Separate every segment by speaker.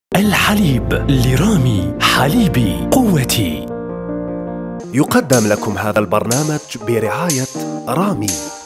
Speaker 1: الحليب لرامي حليبي قوتي. يقدم لكم هذا البرنامج برعاية رامي.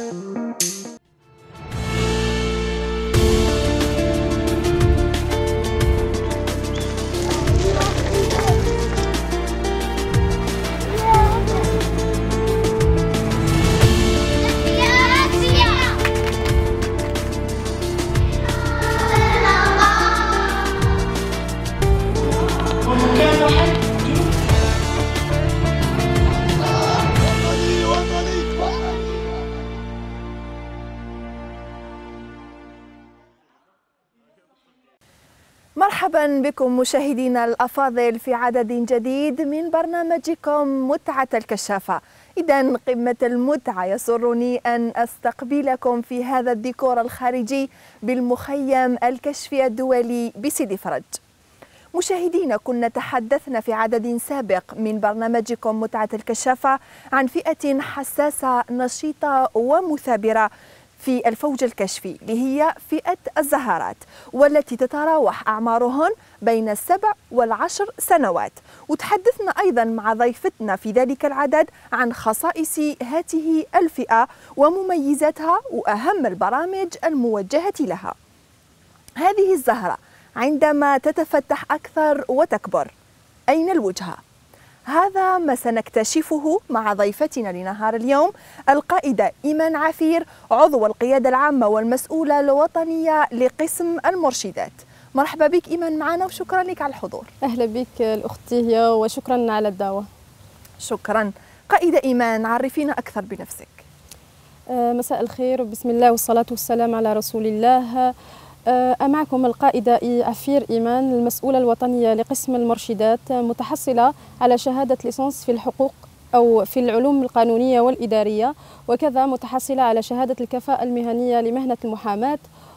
Speaker 2: مرحبا بكم مشاهدينا الأفاضل في عدد جديد من برنامجكم متعة الكشافة. إذن قمة المتعة، يسرني أن أستقبلكم في هذا الديكور الخارجي بالمخيم الكشفي الدولي بسيدي فرج. مشاهدينا، كنا تحدثنا في عدد سابق من برنامجكم متعة الكشافة عن فئة حساسة نشيطة ومثابرة في الفوج الكشفي، اللي هي فئة الزهرات، والتي تتراوح أعمارهن بين 7 و10 سنوات. وتحدثنا أيضا مع ضيفتنا في ذلك العدد عن خصائص هذه الفئة ومميزاتها وأهم البرامج الموجهة لها. هذه الزهرة عندما تتفتح أكثر وتكبر، أين الوجهة؟ هذا ما سنكتشفه مع ضيفتنا لنهار اليوم، القائدة إيمان عفير، عضو القيادة العامة والمسؤولة الوطنية لقسم المرشدات. مرحبا بك إيمان معنا، وشكرا لك على الحضور.
Speaker 3: أهلا بك الأخت هي، وشكرا على الدعوة.
Speaker 2: شكرا. قائدة إيمان، عرفينا أكثر بنفسك.
Speaker 3: مساء الخير، وبسم الله والصلاة والسلام على رسول الله. معكم القائدة عفير إيمان، المسؤولة الوطنية لقسم المرشدات، متحصلة على شهادة ليسانس في الحقوق أو في العلوم القانونية والإدارية، وكذا متحصلة على شهادة الكفاءة المهنية لمهنة المحاماة،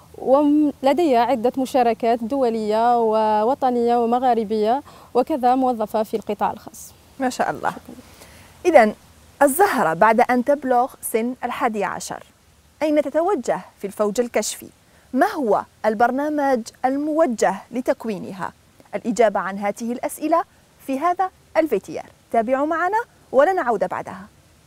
Speaker 3: ولدي عدة مشاركات دولية ووطنية ومغاربية، وكذا موظفة في القطاع الخاص.
Speaker 2: ما شاء الله. إذن الزهرة بعد أن تبلغ سن 11 أين تتوجه في الفوج الكشفي؟ ما هو البرنامج الموجه لتكوينها؟ الإجابة عن هذه الأسئلة في هذا الفيديو. تابعوا معنا ولنعود بعدها.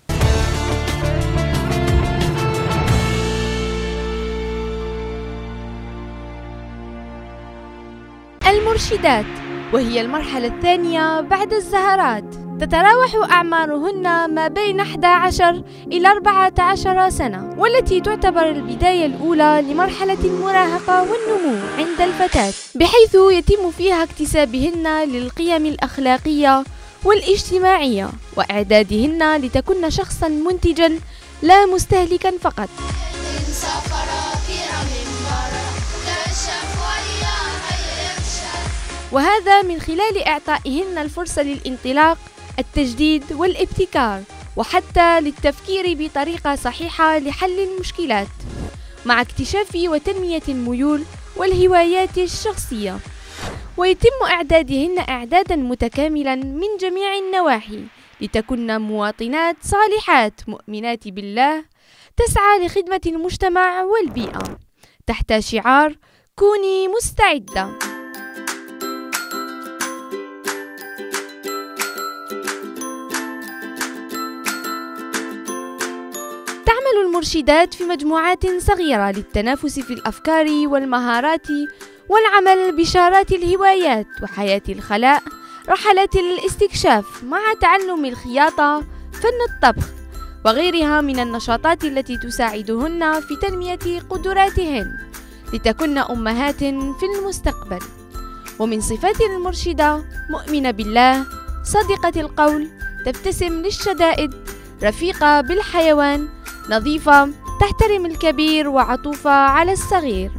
Speaker 4: المرشدات، وهي المرحلة الثانية بعد الزهرات، تتراوح أعمارهن ما بين 11 إلى 14 سنة، والتي تعتبر البداية الأولى لمرحلة المراهقة والنمو عند الفتاة، بحيث يتم فيها اكتسابهن للقيم الأخلاقية والاجتماعية، وإعدادهن لتكون شخصا منتجا لا مستهلكا فقط. وهذا من خلال إعطائهن الفرصة للانطلاق، التجديد والابتكار، وحتى للتفكير بطريقة صحيحة لحل المشكلات، مع اكتشاف وتنمية الميول والهوايات الشخصية. ويتم إعدادهن إعدادا متكاملا من جميع النواحي، لتكون مواطنات صالحات مؤمنات بالله، تسعى لخدمة المجتمع والبيئة، تحت شعار كوني مستعدة. تعمل المرشدات في مجموعات صغيرة للتنافس في الأفكار والمهارات، والعمل بشارات الهوايات وحياة الخلاء، رحلات الاستكشاف، مع تعلم الخياطة، فن الطبخ، وغيرها من النشاطات التي تساعدهن في تنمية قدراتهن لتكن أمهات في المستقبل. ومن صفات المرشدة: مؤمنة بالله، صادقة القول، تبتسم للشدائد، رفيقة بالحيوان، نظيفة، تحترم الكبير، وعطوفة على الصغير.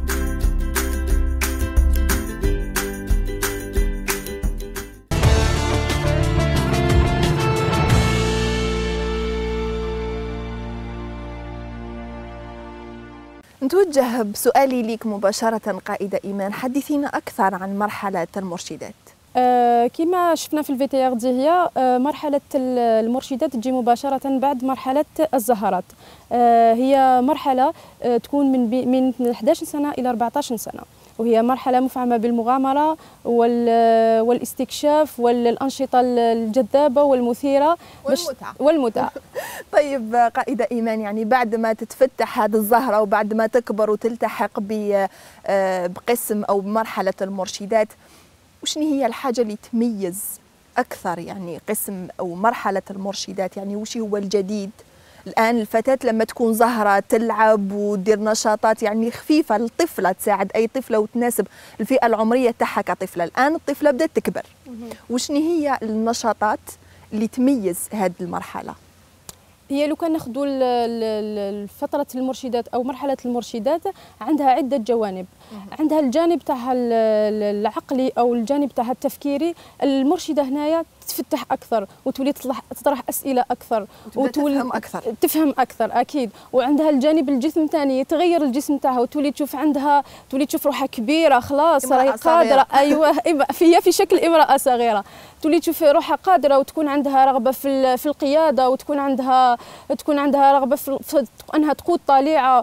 Speaker 2: نتوجه بسؤالي لك مباشرة قائدة إيمان، حدثينا أكثر عن مرحلة المرشدات.
Speaker 3: كما شفنا في الفيديو دي، هي مرحلة المرشدات تجي مباشرة بعد مرحلة الزهرات. هي مرحلة تكون من 11 سنة إلى 14 سنة، وهي مرحلة مفعمة بالمغامرة والاستكشاف والأنشطة الجذابة والمثيرة والمتعة.
Speaker 2: طيب قائدة إيمان، يعني بعد ما تتفتح هذه الزهرة وبعد ما تكبر وتلتحق بقسم أو بمرحلة المرشدات، وشنو هي الحاجة اللي تميز أكثر يعني قسم أو مرحلة المرشدات؟ يعني وش هو الجديد الآن؟ الفتاة لما تكون زهرة تلعب وتدير نشاطات يعني خفيفة للطفلة، تساعد أي طفلة وتناسب الفئة العمرية تاعها كطفلة. الآن الطفلة بدأت تكبر، وشنو هي النشاطات اللي تميز هذه المرحلة؟
Speaker 3: هي لو كان ناخذوا فترة المرشدات أو مرحلة المرشدات عندها عدة جوانب. عندها الجانب تاعها العقلي أو الجانب تاعها التفكيري. المرشدة هنايا تفتح أكثر وتولي تطرح أسئلة أكثر تفهم أكثر أكيد. وعندها الجانب الجسم ثاني، يتغير الجسم تاعها وتولي تشوف عندها، تولي تشوف روحها كبيرة خلاص راهي قادرة. أيوة في شكل امرأة صغيرة، تولي تشوف روحها قادرة وتكون عندها رغبة في القيادة، وتكون عندها رغبة في أنها تقود طليعة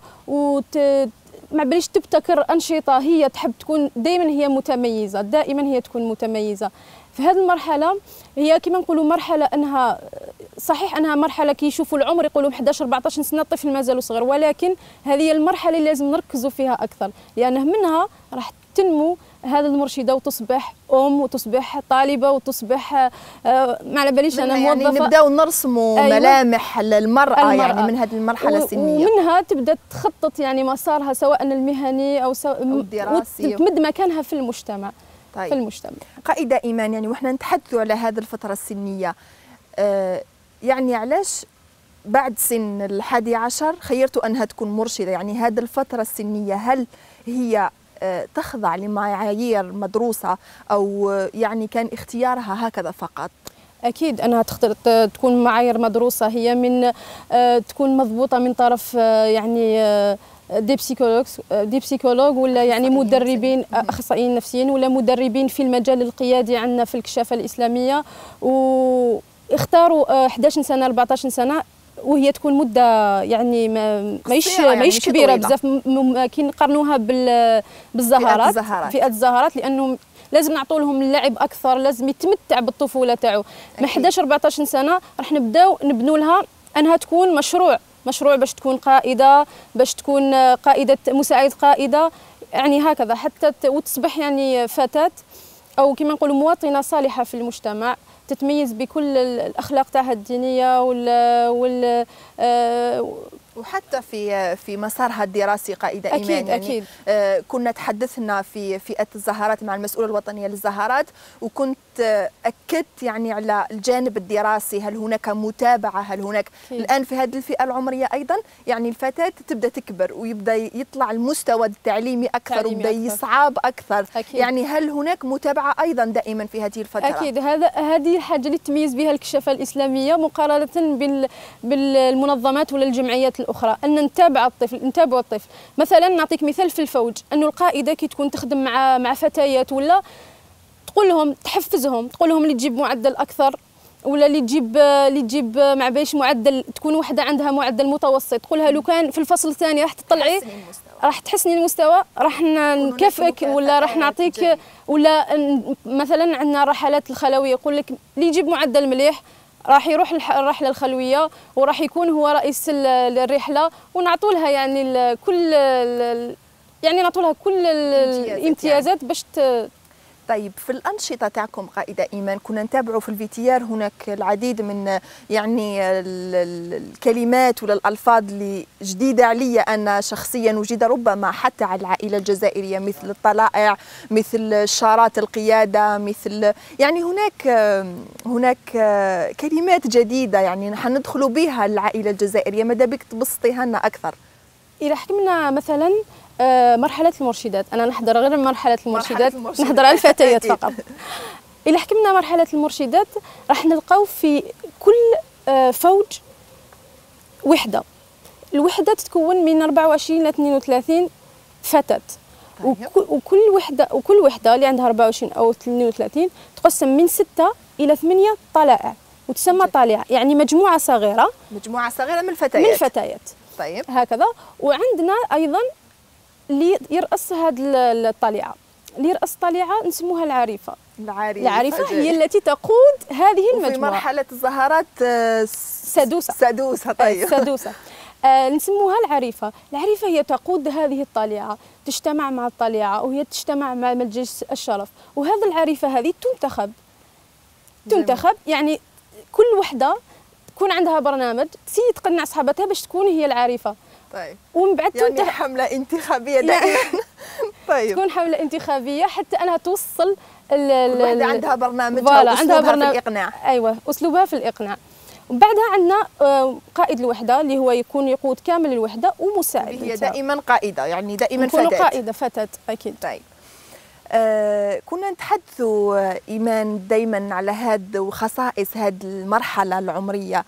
Speaker 3: ما باليش تبتكر أنشطة. هي تحب تكون دائما هي متميزة، دائما هي تكون متميزة. في هذه المرحلة هي كما نقولوا مرحلة أنها صحيح أنها مرحلة كي يشوفوا العمر يقولوا 11 14 سنة الطفل مازال صغير، ولكن هذه المرحلة اللي لازم نركزوا فيها أكثر، لأنه منها راح تنمو هذه المرشدة وتصبح أم وتصبح طالبة وتصبح ما على باليش أنا موظفة.
Speaker 2: يعني نبداو نرسموا أيوة ملامح المرأة يعني من هذه المرحلة السنية،
Speaker 3: ومنها تبدأ تخطط يعني مسارها سواء المهني أو
Speaker 2: الدراسي
Speaker 3: وتمد مكانها في المجتمع.
Speaker 2: طيب.
Speaker 3: في المجتمع.
Speaker 2: قائدة إيمان، يعني وإحنا نتحدثوا على هذه الفترة السنية، يعني علاش بعد سن 11 خيرتوا أنها تكون مرشدة؟ يعني هذه الفترة السنية هل هي تخضع لمعايير مدروسة أو يعني كان اختيارها هكذا فقط؟
Speaker 3: أكيد أنها تختار تكون معايير مدروسة، هي من تكون مضبوطة من طرف يعني دي بسيكولوج ولا يعني مدربين اخصائيين نفسيين ولا مدربين في المجال القيادي عندنا في الكشافه الاسلاميه، واختاروا 11 سنه 14 سنه، وهي تكون مده يعني ماهيش كبيره بزاف. كي نقارنوها بالزهرات، فئه الزهرات، لانه لازم نعطوا لهم اللعب اكثر، لازم يتمتع بالطفوله تاعو. من 11 14 سنه راح نبداو نبنوا لها انها تكون مشروع باش تكون قائدة، باش تكون قائدة مساعدة قائدة، يعني هكذا حتى وتصبح يعني فتاة أو كما نقولوا مواطنة صالحة في المجتمع، تتميز بكل الأخلاق تاعها الدينية
Speaker 2: وحتى في مسارها الدراسي. قائدة
Speaker 3: أكيد
Speaker 2: إيمان، يعني
Speaker 3: أكيد.
Speaker 2: كنا تحدثنا في فئة الزهرات مع المسؤولة الوطنية للزهرات، وكنت أكدت يعني على الجانب الدراسي. هل هناك متابعة؟ هل هناك أكيد. الآن في هذه الفئة العمرية أيضا يعني الفتاة تبدأ تكبر ويبدأ يطلع المستوى التعليمي أكثر ويبدأ يصعب أكثر. أكيد. يعني هل هناك متابعة أيضا دائما في هذه الفترة؟
Speaker 3: أكيد. هذه الحاجة اللي تميز بها الكشافة الإسلامية مقارنة بالمنظمات ولا الجمعيات الأخرى، أن نتابع الطفل. مثلا نعطيك مثال في الفوج، أنه القائدة كي تكون تخدم مع فتيات ولا تقول لهم تحفزهم، تقول لهم اللي تجيب معدل أكثر ولا اللي تجيب مع باش معدل، تكون وحدة عندها معدل متوسط، تقولها لو كان في الفصل الثاني راح تطلعي راح تحسني المستوى، راح نكافئك ولا راح نعطيك. ولا مثلا عندنا رحلات الخلوية، يقول لك اللي يجيب معدل مليح راح يروح الرحلة الخلوية وراح يكون هو رئيس الرحلة، ونعطوا لها يعني كل الامتيازات باش
Speaker 2: طيب في الأنشطة تاعكم قائدة إيمان كنا نتابعوا في الفيتيار هناك العديد من يعني الكلمات ولا الألفاظ اللي جديدة علي أنا شخصيا وجديدة ربما حتى على العائلة الجزائرية، مثل الطلائع، مثل شارات القيادة، مثل يعني هناك كلمات جديدة يعني حندخلوا بها العائلة الجزائرية. ماذا بك تبسطيها لنا أكثر؟
Speaker 3: إذا حكمنا مثلا مرحلة المرشدات، أنا نحضر غير مرحلة المرشدات، نحضر على الفتيات فقط. إذا حكمنا مرحلة المرشدات راح نلقاو في كل فوج وحدة، الوحدة تتكون من 24 إلى 32 فتاة. وكل وحدة اللي عندها 24 أو 32 تقسم من 6 إلى 8 طلائع وتسمى طالعة، يعني مجموعة صغيرة
Speaker 2: من الفتيات.
Speaker 3: طيب هكذا. وعندنا أيضا اللي يرأس هذه الطليعة، اللي يرأس الطليعة نسموها العارفة. العارفة هي التي تقود هذه المجموعة
Speaker 2: في مرحلة الزهرات سدوسة. طيب
Speaker 3: سدوسة نسموها العريفة. العريفة هي تقود هذه الطليعة، تجتمع مع الطليعة وهي تجتمع مع مجلس الشرف، وهذا العريفة هذه تنتخب يعني كل وحدة تكون عندها برنامج تسيي تقنع صحابتها باش تكون هي العريفة.
Speaker 2: طيب
Speaker 3: ومن بعد
Speaker 2: يعني حملة انتخابية دائما. طيب
Speaker 3: تكون حملة انتخابية حتى أنها توصل
Speaker 2: الوحدة عندها برنامجها وأسلوبها في الإقناع.
Speaker 3: أيوة أسلوبها في الإقناع. وبعدها عندنا قائد الوحدة اللي هو يكون يقود كامل الوحدة ومساعد.
Speaker 2: هي دائما قائدة يعني دائما فتاة.
Speaker 3: قائدة فتاة أكيد.
Speaker 2: طيب كنا نتحدثوا إيمان دائما على هذا وخصائص هذه المرحلة العمرية.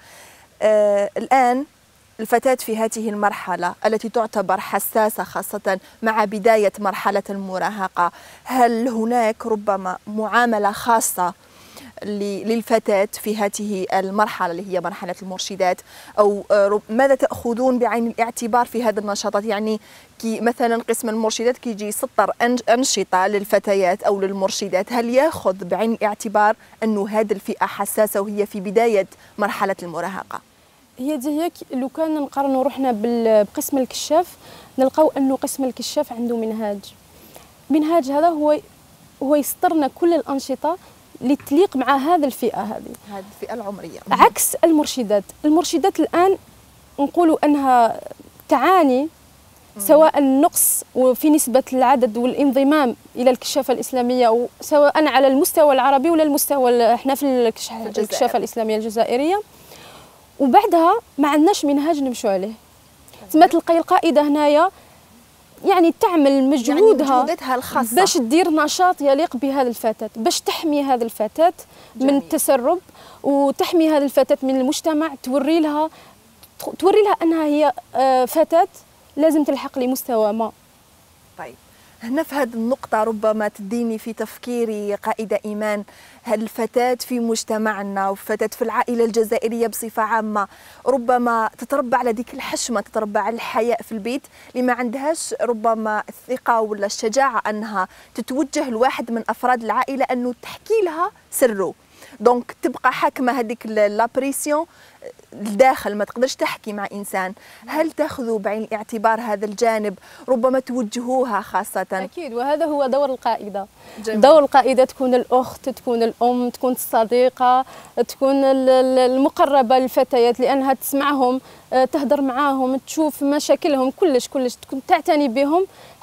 Speaker 2: الآن الفتاة في هذه المرحلة التي تعتبر حساسة خاصة مع بداية مرحلة المراهقة، هل هناك ربما معاملة خاصة للفتاة في هذه المرحلة اللي هي مرحلة المرشدات، أو ماذا تأخذون بعين الاعتبار في هذه النشاطات؟ يعني كي مثلا قسم المرشدات كيجي يسطر أنشطة للفتيات أو للمرشدات، هل يأخذ بعين الاعتبار أنه هذه الفئة حساسة وهي في بداية مرحلة المراهقة؟
Speaker 3: هي لو كان نقارنوا روحنا بقسم الكشاف نلقاو أنه قسم الكشاف عنده منهاج هذا هو يسطرنا كل الأنشطة اللي تليق مع هذه الفئة
Speaker 2: العمرية،
Speaker 3: عكس المرشدات الآن نقولوا أنها تعاني سواء النقص وفي نسبة العدد والانضمام إلى الكشافة الإسلامية، سواء على المستوى العربي ولا المستوى احنا في الكشافة الإسلامية الجزائرية. وبعدها ما عندناش منهاج نمشوا عليه. تما تلقاي القائدة هنايا يعني تعمل مجهودها
Speaker 2: الخاصة
Speaker 3: باش دير نشاط يليق بهذه الفتاة، باش تحمي هذه الفتاة من التسرب وتحمي هذه الفتاة من المجتمع، توري لها أنها هي فتاة لازم تلحق لمستوى ما.
Speaker 2: طيب هنا في هذه النقطة ربما تديني في تفكيري قائدة إيمان، هل الفتاة في مجتمعنا وفتاة في العائلة الجزائرية بصفة عامة ربما تتربى على ذيك الحشمة، تتربى على الحياء في البيت، اللي ما عندهاش ربما الثقة ولا الشجاعة أنها تتوجه لواحد من أفراد العائلة أنه تحكي لها سره، دونك تبقى حاكمة هذيك لابريسيون الداخل، ما تقدرش تحكي مع إنسان. هل تأخذوا بعين الاعتبار هذا الجانب، ربما توجهوها خاصة؟
Speaker 3: أكيد، وهذا هو دور القائدة.
Speaker 2: جميل.
Speaker 3: دور القائدة تكون الأخت، تكون الأم، تكون الصديقة، تكون المقربة للفتيات لأنها تسمعهم، تهدر معاهم، تشوف مشاكلهم، كلش تكون تعتني بهم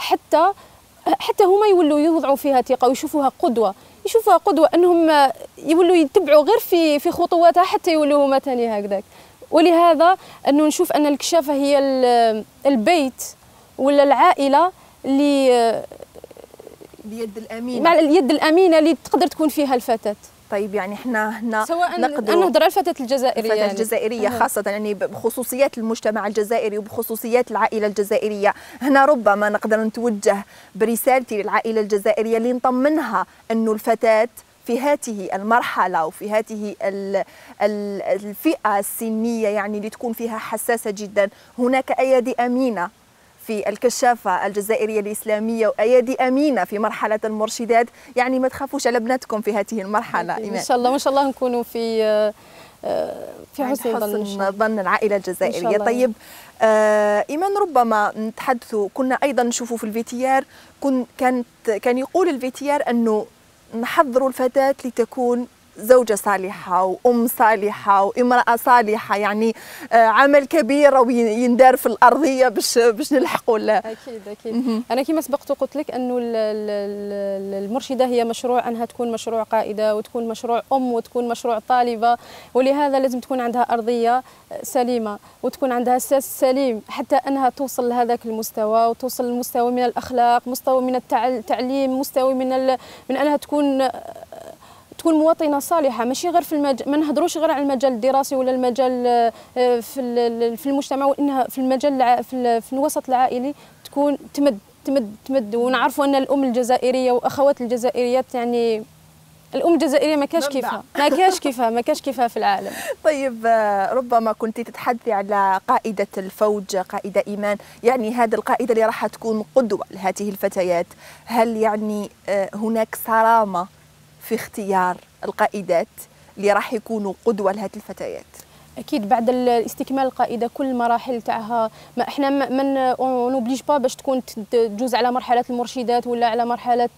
Speaker 3: حتى هما يولوا يوضعوا فيها ثقة ويشوفوها قدوة، أنهم يولوا يتبعوا غير في خطواتها حتى يولوا هما ثاني هكذاك. ولهذا أنه نشوف أن الكشافة هي البيت ولا العائلة اللي
Speaker 2: اليد الأمينة،
Speaker 3: مع اليد الأمينة اللي تقدر تكون فيها الفتاة.
Speaker 2: طيب يعني احنا هنا
Speaker 3: سواء نهضر على الفتاة الجزائرية،
Speaker 2: الجزائرية خاصة، يعني بخصوصيات المجتمع الجزائري وبخصوصيات العائلة الجزائرية. هنا ربما نقدر نتوجه برسالتي للعائلة الجزائرية اللي نطمنها أنه الفتاة في هذه المرحلة وفي هذه الفئة السنية يعني اللي تكون فيها حساسة جدا، هناك أيادي أمينة في الكشافة الجزائرية الإسلامية وأيادي أمينة في مرحلة المرشدات، يعني ما تخافوش على بناتكم في هذه المرحلة.
Speaker 3: إن شاء الله نكونوا في حسن
Speaker 2: ظن العائلة الجزائرية. طيب إيمان، ربما نتحدثوا، كنا أيضا نشوفوا في الفيتيار كان يقول الفيتيار أنه نحضروا الفتاة لتكون زوجة صالحة وأم صالحة وامرأة صالحة، يعني عمل كبير ويندار في الأرضية باش نلحقوا له.
Speaker 3: أكيد. أنا كما سبقت قلت لك أنه المرشدة هي مشروع أنها تكون مشروع قائدة وتكون مشروع أم وتكون مشروع طالبة، ولهذا لازم تكون عندها أرضية سليمة وتكون عندها أساس سليم حتى أنها توصل لهذاك المستوى، وتوصل لمستوى من الأخلاق، مستوى من التعليم، مستوى من أنها تكون مواطنه صالحه، ماشي غير ما نهضروش غير على المجال الدراسي ولا المجال في المجتمع، وانها في المجال في الوسط العائلي تكون تمد. ونعرفوا ان الام الجزائريه واخوات الجزائريات يعني الأم الجزائرية ما كاش كيفها، ما كاش كيفها في العالم.
Speaker 2: طيب ربما كنت تتحدثي على قائدة الفوج، قائدة إيمان، يعني هذه القائدة اللي راح تكون قدوة لهذه الفتيات، هل يعني هناك صرامة في اختيار القائدات اللي راح يكونوا قدوة لهذه الفتيات؟
Speaker 3: اكيد بعد الاستكمال القائده كل المراحل تاعها، ما احنا ما نوبليج با باش تكون تجوز على مرحله المرشدات ولا على مرحله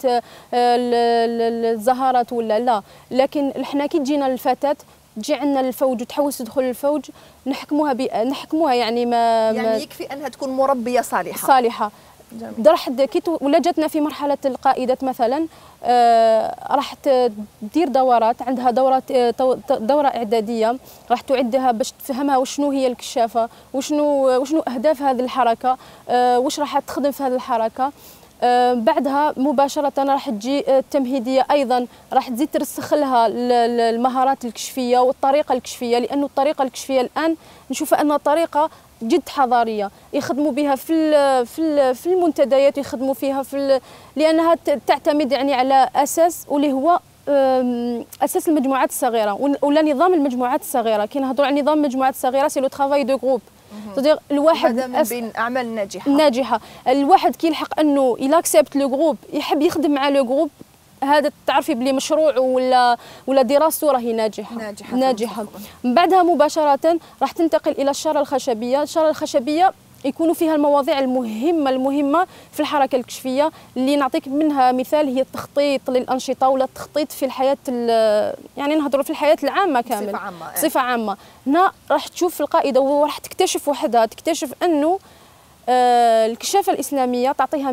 Speaker 3: الزهارات ولا لا، لكن احنا كي تجينا الفتاه تجي عندنا الفوج وتحوس تدخل الفوج نحكموها يعني
Speaker 2: يعني يكفي انها تكون مربيه صالحه.
Speaker 3: راح ولا جاتنا في مرحله القائدات مثلا راح تدير دورات، عندها دوره اعداديه راح تعدها باش تفهمها وشنو هي الكشافه، وشنو اهداف هذه الحركه، واش راح تخدم في هذه الحركه. بعدها مباشرة راح تجي التمهيدية، أيضا راح تزيد ترسخ لها المهارات الكشفية والطريقة الكشفية، لأنه الطريقة الكشفية الآن نشوفها أنها طريقة جد حضارية يخدموا بها في المنتديات، يخدموا فيها لأنها تعتمد يعني على أساس واللي هو أساس المجموعات الصغيرة ولا نظام المجموعات الصغيرة. كي نهضروا على نظام المجموعات الصغيرة سي لو ترافاي دو جروب،
Speaker 2: الواحد من بين اعمال ناجحه.
Speaker 3: الواحد كي يلحق انه يلاكسبت لو جروب، يحب يخدم مع لو جروب، هذا تعرفي بلي مشروعه ولا دراسته راهي ناجحه. من بعدها مباشره راح تنتقل الى الشاره الخشبيه. الشاره الخشبيه يكونوا فيها المواضيع المهمه في الحركه الكشفيه، اللي نعطيك منها مثال هي التخطيط للانشطه ولا التخطيط في الحياه، يعني نهضروا في الحياه العامه كامل بصفه عامه. هنا راح تشوف القائده وراح تكتشف وحدها، تكتشف انه الكشافه الاسلاميه تعطيها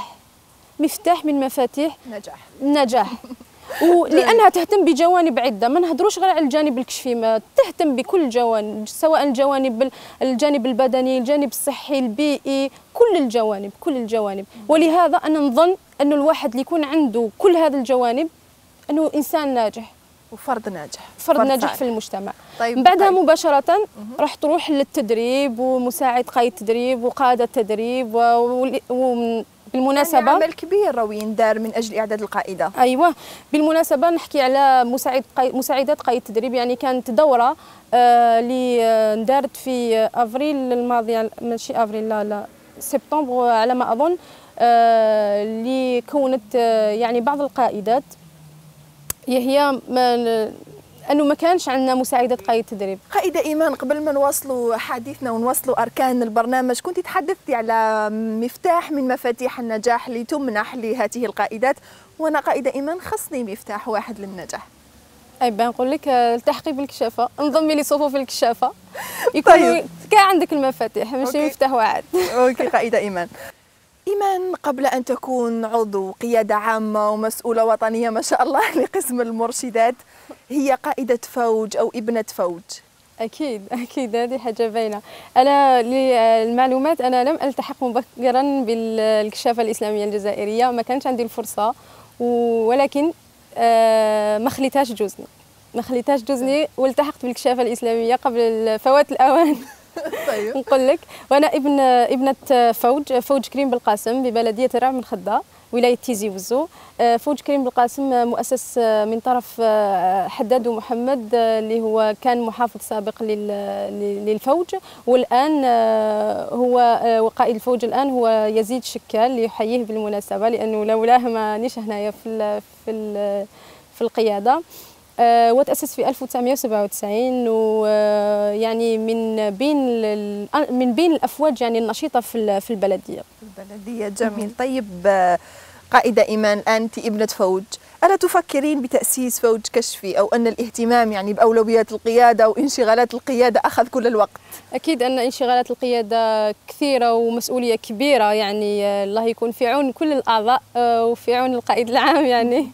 Speaker 3: مفتاح من مفاتيح النجاح ولانها تهتم بجوانب عده، ما نهضروش غير على الجانب الكشفي، ما تهتم بكل الجوانب، سواء الجانب البدني، الجانب الصحي، البيئي، كل الجوانب. ولهذا انا نظن انه الواحد اللي يكون عنده كل هذه الجوانب انه انسان ناجح
Speaker 2: وفرد
Speaker 3: ناجح في المجتمع. طيب بعدها مباشره راح تروح للتدريب ومساعد قائد تدريب وقاده تدريب بالمناسبة
Speaker 2: يعني عمل كبير روين دار من أجل إعداد القائدة.
Speaker 3: أيوة، بالمناسبة نحكي على مساعدات قائد تدريب، يعني كانت دورة اللي اندارت في أفريل الماضي، ماشي أفريل، لا سبتمبر على ما أظن، اللي كونت يعني بعض القائدات هي أنه ما كانش عندنا مساعدة قائد تدريب.
Speaker 2: قائدة إيمان، قبل ما نواصلوا حديثنا ونواصلوا أركان البرنامج، كنت تحدثتي على مفتاح من مفاتيح النجاح اللي تمنح لهذه القائدات، وأنا قائدة إيمان خصني مفتاح واحد للنجاح.
Speaker 3: أي بنقول لك التحقي بالكشافة، انضمي لصفوف الكشافة يكون طيب. كاع عندك المفاتيح ماشي مفتاح واحد.
Speaker 2: أوكي قائدة إيمان. إيمان قبل أن تكون عضو قيادة عامة ومسؤولة وطنية ما شاء الله لقسم المرشدات، هي قائدة فوج أو ابنة فوج.
Speaker 3: أكيد هذه حاجة باينة. أنا للمعلومات أنا لم ألتحق مبكرا بالكشافة الإسلامية الجزائرية، ما كانش عندي الفرصة، ولكن ما خليتهاش جوزني والتحقت بالكشافة الإسلامية قبل فوات الأوان.
Speaker 2: طيب.
Speaker 3: نقول لك، وانا ابنه فوج كريم بالقاسم ببلديه الرعب من خده ولايه تيزي وزو. فوج كريم بالقاسم مؤسس من طرف حداد ومحمد اللي هو كان محافظ سابق للفوج، والان هو قائد الفوج الان هو يزيد شكال، اللي يحييه بالمناسبه لانه لولاه مانيش هنايا في القياده. وتأسس في 1997 ويعني من بين الأفواج يعني النشيطة في البلدية.
Speaker 2: جميل. طيب قائدة إيمان، أنت ابنة فوج، ألا تفكرين بتأسيس فوج كشفي أو أن الاهتمام يعني بأولويات القيادة وانشغالات القيادة أخذ كل الوقت؟
Speaker 3: أكيد أن انشغالات القيادة كثيرة ومسؤولية كبيرة، يعني الله يكون في عون كل الأعضاء وفي عون القائد العام يعني.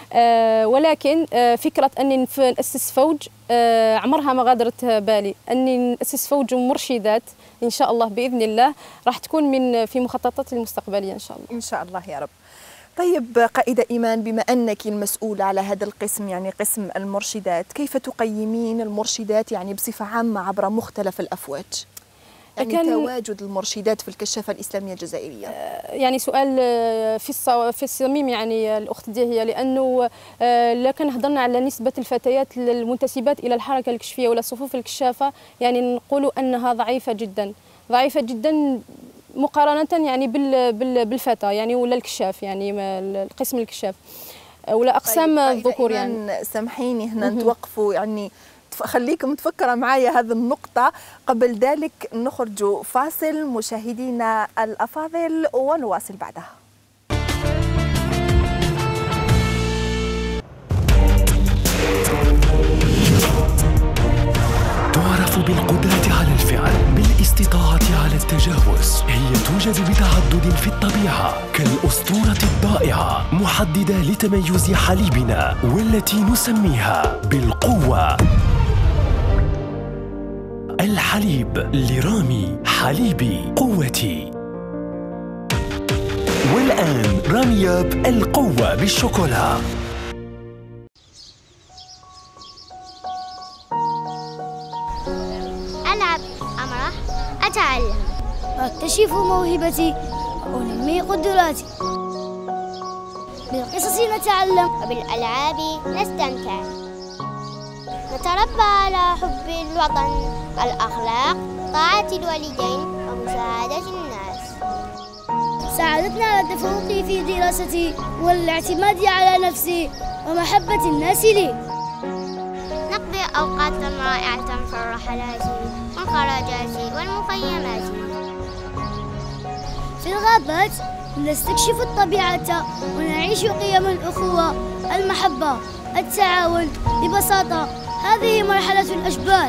Speaker 3: ولكن فكرة أني نأسس فوج عمرها ما غادرت بالي، أني نأسس فوج مرشدات إن شاء الله بإذن الله راح تكون في مخططاتي المستقبلية إن شاء الله.
Speaker 2: إن شاء الله يا رب. طيب قائدة إيمان، بما أنك المسؤولة على هذا القسم يعني قسم المرشدات، كيف تقيمين المرشدات يعني بصفة عامة عبر مختلف الأفواج؟ يعني تواجد المرشدات في الكشافة الإسلامية الجزائرية؟
Speaker 3: يعني سؤال في الصميم، يعني الأخت ديهية، لأنه لكن هضرنا على نسبة الفتيات المنتسبات إلى الحركة الكشفية ولا صفوف الكشافة، يعني نقول أنها ضعيفة جدا، ضعيفة جدا مقارنة يعني بالفتى يعني ولا الكشاف، يعني القسم الكشاف ولا أقسام الذكور. يعني
Speaker 2: سامحيني هنا نتوقفوا، يعني خليكم متفكرة معايا هذه النقطة. قبل ذلك نخرج فاصل مشاهدينا الأفاضل ونواصل بعدها.
Speaker 1: تعرف بالقدرة على الفعل، بالاستطاعة على التجاوز. هي توجد بتعدد في الطبيعة كالأسطورة الضائعة، محددة لتميز حليبنا والتي نسميها بالقوة. الحليب لرامي، حليبي قوتي. والآن رامياب القوة بالشوكولا.
Speaker 5: ألعب، أمرح، أتعلم، أكتشف موهبتي، أنمي قدراتي. بالقصص نتعلم وبالألعاب نستمتع. نتربى على حب الوطن، الأخلاق، طاعة الوالدين ومساعدة الناس. ساعدتنا على التفوق في دراستي والاعتماد على نفسي ومحبة الناس لي. نقضي أوقاتا رائعة في الرحلات والخراجات والمخيمات. في الغابات نستكشف الطبيعة ونعيش قيم الأخوة، المحبة، التعاون. ببساطة هذه مرحلة الأشبال.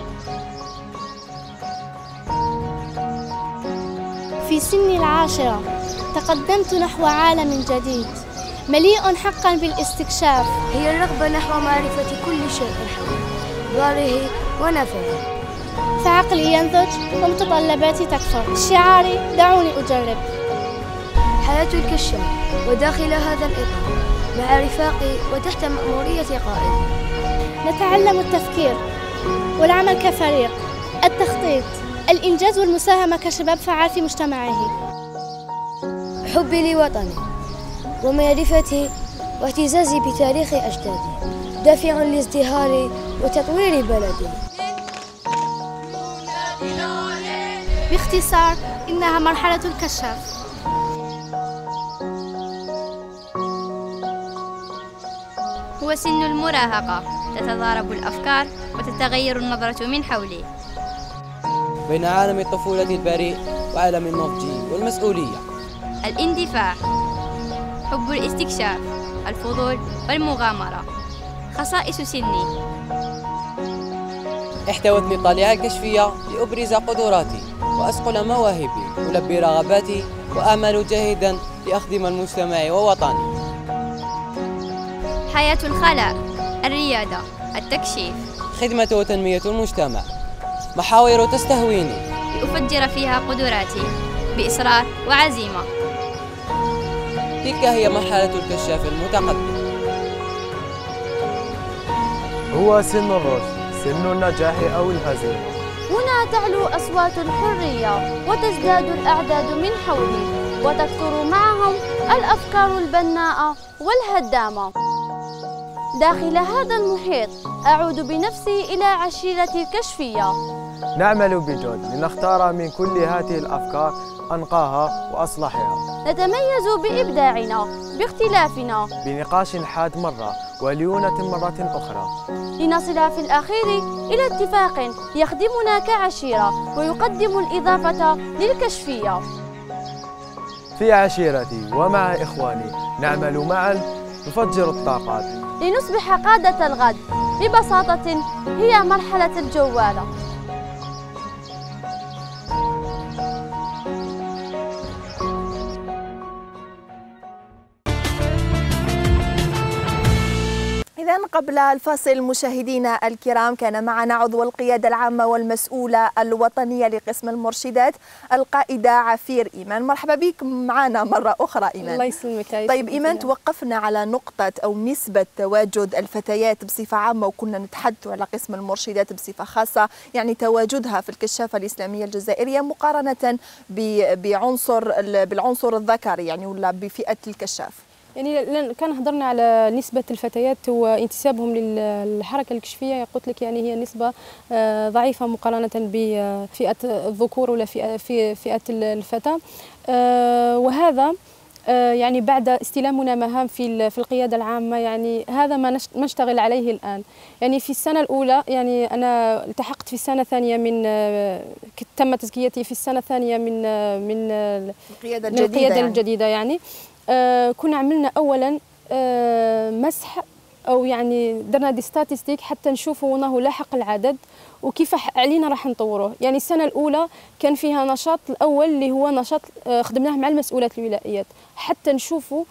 Speaker 5: في سن 10 تقدمت نحو عالم جديد مليء حقا بالاستكشاف. هي الرغبة نحو معرفة كل شيء حولي، ضاره ونفعه. فعقلي ينضج ومتطلباتي تكثر. شعاري دعوني أجرب. حياة الكشاف، وداخل هذا الإطار مع رفاقي وتحت مأمورية قائد. نتعلم التفكير والعمل كفريق، التخطيط، الإنجاز والمساهمة كشباب فعال في مجتمعه. حبي لوطني ومعرفتي واعتزازي بتاريخ أجدادي دافع لازدهار وتطوير بلدي. باختصار إنها مرحلة الكشاف.
Speaker 6: هو سن المراهقة، تتضارب الأفكار وتتغير النظرة من حولي.
Speaker 7: بين عالم الطفولة البريء وعالم النضج والمسؤولية.
Speaker 6: الاندفاع، حب الاستكشاف، الفضول والمغامرة خصائص سني.
Speaker 7: احتوتني الطليعة الكشفية لأبرز قدراتي وأصقل مواهبي، ألبي رغباتي وأعمل جاهدا لأخدم المجتمع ووطني.
Speaker 6: حياة الخلاء، الريادة، التكشيف،
Speaker 7: خدمة وتنمية المجتمع، محاور تستهويني
Speaker 6: لأفجر فيها قدراتي بإصرار وعزيمة.
Speaker 7: تلك هي مرحلة الكشاف المتقدم.
Speaker 8: هو سن الرشد، سن النجاح أو الهزيمة.
Speaker 5: هنا تعلو أصوات الحرية وتزداد الأعداد من حولي، وتكثر معهم الأفكار البناءة والهدامة. داخل هذا المحيط أعود بنفسي إلى عشيرتي الكشفية.
Speaker 8: نعمل بجهد لنختار من كل هذه الأفكار أنقاها وأصلحها.
Speaker 5: نتميز بإبداعنا، باختلافنا،
Speaker 8: بنقاش حاد مرة وليونة مرة أخرى،
Speaker 5: لنصل في الأخير إلى اتفاق يخدمنا كعشيرة ويقدم الإضافة للكشفية.
Speaker 8: في عشيرتي ومع إخواني نعمل معا نفجر الطاقات
Speaker 5: لنصبح قادة الغد. ببساطة هي مرحلة الجوالة.
Speaker 2: إذا قبل الفاصل مشاهدينا الكرام كان معنا عضو القيادة العامة والمسؤولة الوطنية لقسم المرشدات القائدة عفير إيمان. مرحبا بك معنا مرة أخرى إيمان.
Speaker 3: الله يسلمك.
Speaker 2: طيب إيمان، توقفنا على نقطة أو نسبة تواجد الفتيات بصفة عامة، وكنا نتحدث على قسم المرشدات بصفة خاصة، يعني تواجدها في الكشافة الإسلامية الجزائرية مقارنة بالعنصر الذكري يعني ولا بفئة الكشاف.
Speaker 3: يعني كان هضرنا على نسبة الفتيات وانتسابهم للحركة الكشفية، قلت لك يعني هي نسبة ضعيفة مقارنة بفئة الذكور ولا فئة الفتاة، وهذا يعني بعد استلامنا مهام في القيادة العامة، يعني هذا ما نشتغل عليه الآن. يعني في السنة الأولى، يعني أنا التحقت في السنة الثانية تم تزكيتي في السنة الثانية من القيادة الجديدة يعني. كنا عملنا اولا مسح او يعني درنا دي ستاتستيك حتى نشوفوا وينه لاحق العدد وكيف علينا راح نطوروه. يعني السنه الاولى كان فيها نشاط الاول اللي هو نشاط خدمناه مع المسؤولات الولائيات حتى نشوفوا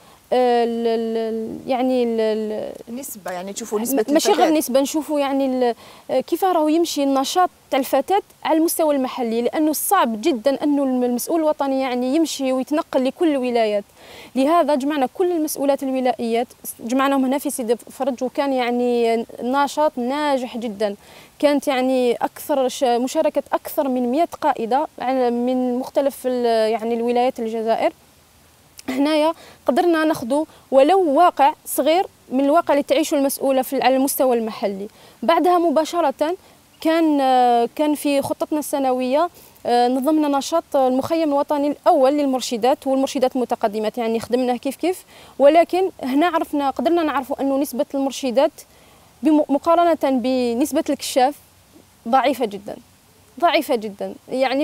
Speaker 3: يعني
Speaker 2: النسبه، يعني تشوفوا نسبه
Speaker 3: ماشي غير نسبه، نشوفوا يعني كيف راهو يمشي النشاط تاع الفتاه على المستوى المحلي، لانه صعب جدا انه المسؤول الوطني يعني يمشي ويتنقل لكل الولايات. لهذا جمعنا كل المسؤولات الولائيات، جمعناهم هنا في سيدي فرج، وكان يعني نشاط ناجح جدا. كانت يعني اكثر مشاركه اكثر من 100 قائده من مختلف يعني الولايات الجزائر. هنايا قدرنا ناخذ ولو واقع صغير من الواقع اللي تعيشه المسؤوله على المستوى المحلي. بعدها مباشره كان في خطتنا السنويه نظمنا نشاط المخيم الوطني الاول للمرشدات والمرشدات المتقدمات، يعني خدمناه كيف، ولكن هنا قدرنا نعرفوا انه نسبه المرشدات مقارنه بنسبه الكشاف ضعيفه جدا. يعني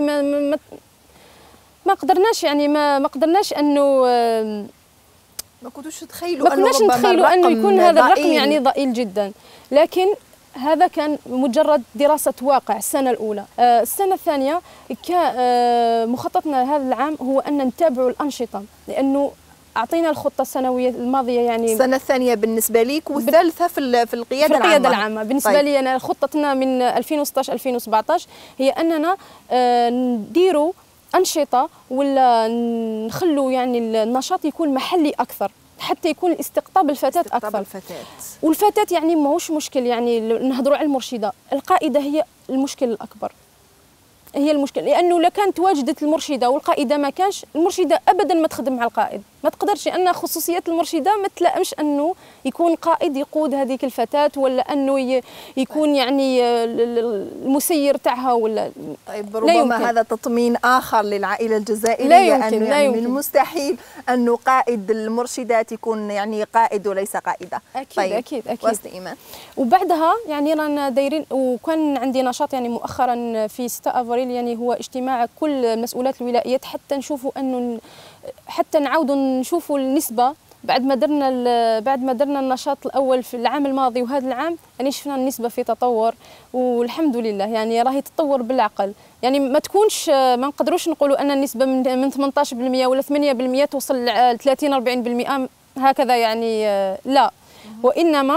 Speaker 3: ما قدرناش، يعني ما قدرناش انه
Speaker 2: ما كنتوش تتخيلوا
Speaker 3: انه يكون هذا الرقم يعني ضئيل جدا. لكن هذا كان مجرد دراسة واقع السنة الأولى. السنة الثانية مخططنا هذا العام هو أن نتابع الأنشطة، لأنه أعطينا الخطة السنوية الماضية. يعني السنة
Speaker 2: الثانية بالنسبة ليك والثالثة في القيادة
Speaker 3: العامة. بالنسبة طيب. لي أنا خطتنا من 2016-2017 هي أننا نديروا أنشطة ولا نخلوا يعني النشاط يكون محلي أكثر حتى يكون استقطاب الفتاة أكثر. والفتاة يعني ماهوش مشكل، يعني نهضروا على المرشدة، القائدة هي المشكل الأكبر، هي المشكل. لأنه لو كانت واجدت المرشدة والقائدة ما كانش، المرشدة أبدا ما تخدم مع القائد، ما تقدرش، لأن خصوصيات المرشدة ما تلائمش أنه يكون قائد يقود هذيك الفتاة ولا أنه يكون يعني المسير تاعها ولا.
Speaker 2: طيب ربما هذا تطمين آخر للعائلة الجزائرية،
Speaker 3: لا يمكن
Speaker 2: يعني من المستحيل أنه قائد المرشدات يكون يعني قائد وليس قائدة.
Speaker 3: أكيد
Speaker 2: طيب.
Speaker 3: أكيد
Speaker 2: وسط إيمان.
Speaker 3: وبعدها يعني رانا دايرين، وكان عندي نشاط يعني مؤخرا في 6 أفريل، يعني هو اجتماع كل المسؤولات الولائيات حتى نشوفوا أنه حتى نعاودوا نشوفوا النسبة بعد ما درنا النشاط الأول في العام الماضي وهذا العام، يعني شفنا النسبة في تطور والحمد لله، يعني راهي تطور بالعقل. يعني ما تكونش، ما نقدروش نقولوا أن النسبة من 18% ولا 8% توصل ل 30-40% هكذا، يعني لا، وإنما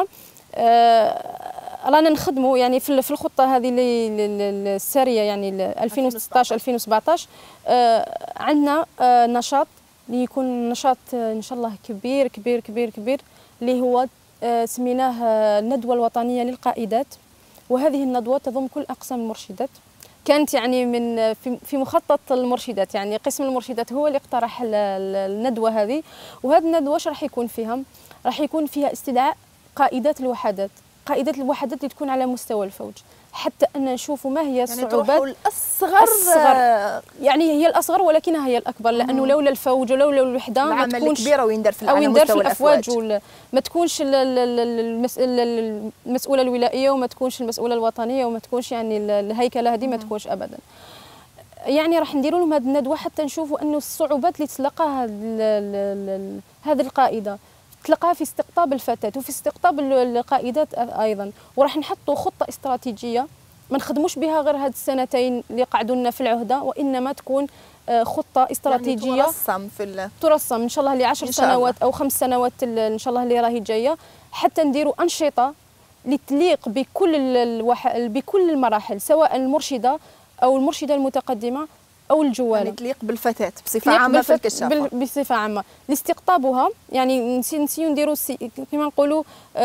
Speaker 3: رانا نخدموا يعني في الخطة هذه السارية يعني 2016-2017 عندنا نشاط اللي يكون نشاط إن شاء الله كبير كبير كبير كبير، اللي هو سميناه الندوة الوطنية للقائدات. وهذه الندوة تضم كل أقسام المرشدات، كانت يعني في مخطط المرشدات، يعني قسم المرشدات هو اللي اقترح الندوة هذه. وهذه الندوة واش راح يكون فيها؟ راح يكون فيها استدعاء قائدات الوحدات اللي تكون على مستوى الفوج، حتى أن نشوفوا ما هي الصعوبات.
Speaker 2: يعني الأصغر،
Speaker 3: يعني هي الأصغر ولكنها هي الأكبر، لأنه لولا الفوج ولولا الوحدة ما تكونش
Speaker 2: الكبيرة ويندر في
Speaker 3: الأفواج، ما تكونش المسؤولة الولائية وما تكونش المسؤولة الوطنية وما تكونش يعني الهيكلة هذه ما تكونش أبدا. يعني راح نديروا لهم هذه الندوة حتى نشوفوا أنه الصعوبات اللي تلقاها هذه القائدة تلقاها في استقطاب الفتاة وفي استقطاب القائدات أيضا. وراح نحطوا خطة استراتيجية ما نخدموش بها غير هاد السنتين اللي قعدوا لنا في العهدة، وإنما تكون خطه استراتيجيه
Speaker 2: يعني
Speaker 3: ترسم ان شاء الله ل10 سنوات او 5 سنوات ان شاء الله اللي راهي جايه، حتى نديروا انشطه اللي تليق بكل المراحل، سواء المرشده او المرشده المتقدمه او الجواله،
Speaker 2: يعني تليق بالفتاه بصفه عامه في الكشافه
Speaker 3: بصفه عامه لاستقطابها. يعني نسيو نديروا كما نقولوا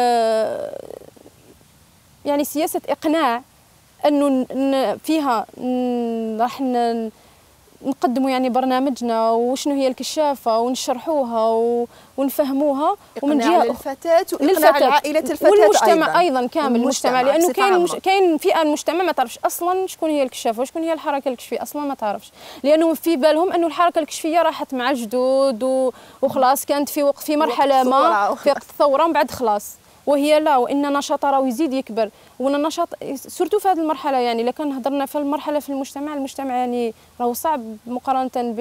Speaker 3: يعني سياسه اقناع انه فيها راح نقدموا يعني برنامجنا وشنو هي الكشافه ونشرحوها ونفهموها،
Speaker 2: ومن جهه للفتاه واقناع عائله الفتاه
Speaker 3: والمجتمع ايضا كامل المجتمع، لانه كاين فئه المجتمع ما تعرفش اصلا شكون هي الكشافه وشكون هي الحركه الكشفيه، اصلا ما تعرفش، لانه في بالهم انه الحركه الكشفيه راحت مع الجدود وخلاص كانت في مرحله ما في وقت الثوره ومن بعد خلاص، وهي لا، وان نشاطها راه يزيد يكبر، وان النشاط سورتو في هذه المرحله. يعني الا كان هضرنا في المرحله في المجتمع يعني راهو صعب مقارنه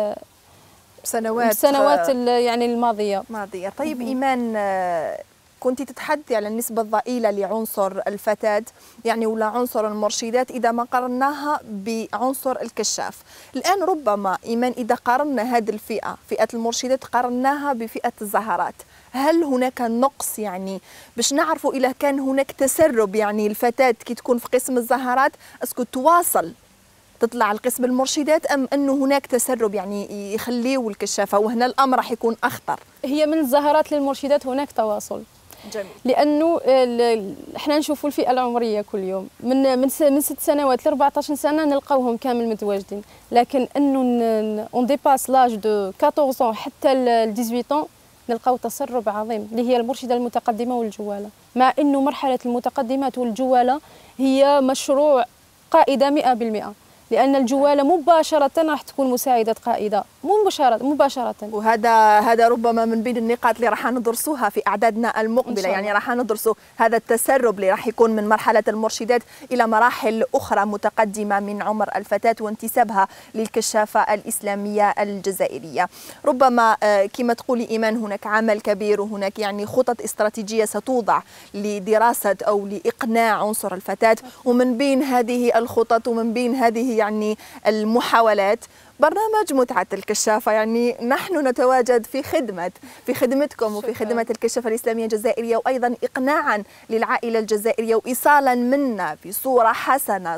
Speaker 3: بالسنوات يعني الماضيه.
Speaker 2: طيب ايمان، كنت تتحدثي على النسبة الضئيلة لعنصر الفتاة يعني ولا عنصر المرشدات إذا ما قارناها بعنصر الكشاف. الآن ربما إيمان إذا قارنا هذه الفئة، فئة المرشدات، قارناها بفئة الزهرات، هل هناك نقص يعني باش نعرفوا إذا كان هناك تسرب؟ يعني الفتاة كي تكون في قسم الزهرات اسكو تواصل تطلع القسم المرشدات أم أنه هناك تسرب يعني يخليوا الكشافة، وهنا الأمر راح يكون أخطر؟
Speaker 3: هي من الزهرات للمرشدات هناك تواصل.
Speaker 2: جميل.
Speaker 3: لانه احنا نشوفوا الفئه العمريه كل يوم من 6 سنوات ل 14 سنه نلقاوهم كامل متواجدين، لكن انه اون ديباس لاج دو 14 حتى ل 18 نلقاو تسرب عظيم اللي هي المرشده المتقدمه والجواله، مع انه مرحله المتقدمات والجواله هي مشروع قائده 100%، لأن الجوالة مباشرة راح تكون مساعدة قائدة مباشرة.
Speaker 2: وهذا ربما من بين النقاط اللي راح ندرسوها في أعدادنا المقبلة، يعني راح ندرسوا هذا التسرب اللي راح يكون من مرحلة المرشدات إلى مراحل أخرى متقدمة من عمر الفتاة وانتسابها للكشافة الإسلامية الجزائرية. ربما كما تقولي إيمان هناك عمل كبير وهناك يعني خطط استراتيجية ستوضع لدراسة أو لإقناع عنصر الفتاة، ومن بين هذه الخطط ومن بين هذه يعني المحاولات برنامج متعة الكشافة. يعني نحن نتواجد في خدمتكم وفي خدمة الكشافة الإسلامية الجزائرية، وأيضا إقناعا للعائلة الجزائرية وإيصالا منا بصورة حسنة،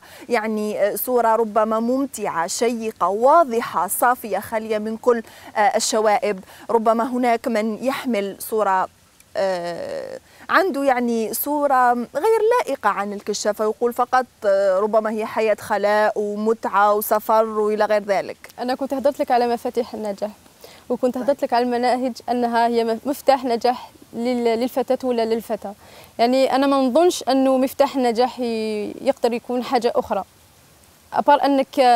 Speaker 2: صورة ربما ممتعة شيقة واضحة صافية خالية من كل الشوائب. ربما هناك من يحمل صورة عنده يعني صورة غير لائقة عن الكشافة، ويقول فقط ربما هي حياة خلاء ومتعة وسفر وإلى غير ذلك.
Speaker 3: أنا كنت هدرت لك على مفاتيح النجاح، وكنت هدرت لك على المناهج أنها هي مفتاح نجاح للفتاة ولا للفتى. يعني أنا ما نظنش أنه مفتاح النجاح يقدر يكون حاجة أخرى أبار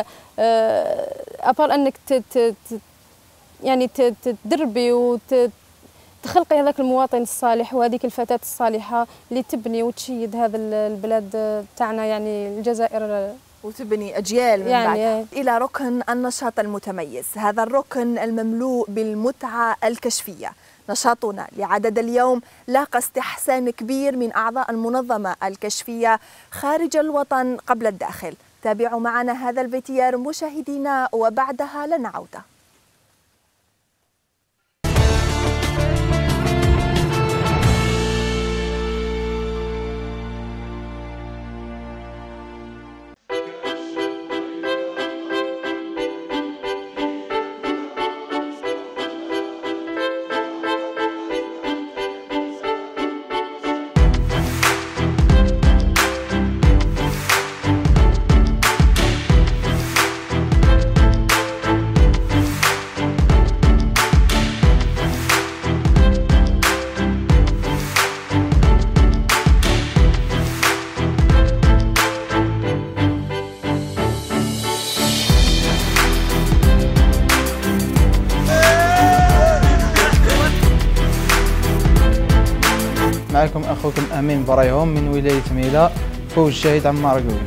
Speaker 3: أنك يعني تدربي تخلقي هذاك المواطن الصالح وهذيك الفتاة الصالحة اللي تبني وتشيد هذا البلاد تاعنا يعني الجزائر،
Speaker 2: وتبني أجيال من بعد إلى ركن النشاط المتميز، هذا الركن المملوء بالمتعة الكشفية. نشاطنا لعدد اليوم لاقى استحسان كبير من أعضاء المنظمة الكشفية خارج الوطن قبل الداخل. تابعوا معنا هذا الفيديو مشاهدينا وبعدها لنا عودة.
Speaker 9: معكم أخوكم أمين بريهم من ولاية ميلا، فوج الشهيد عمار قوي.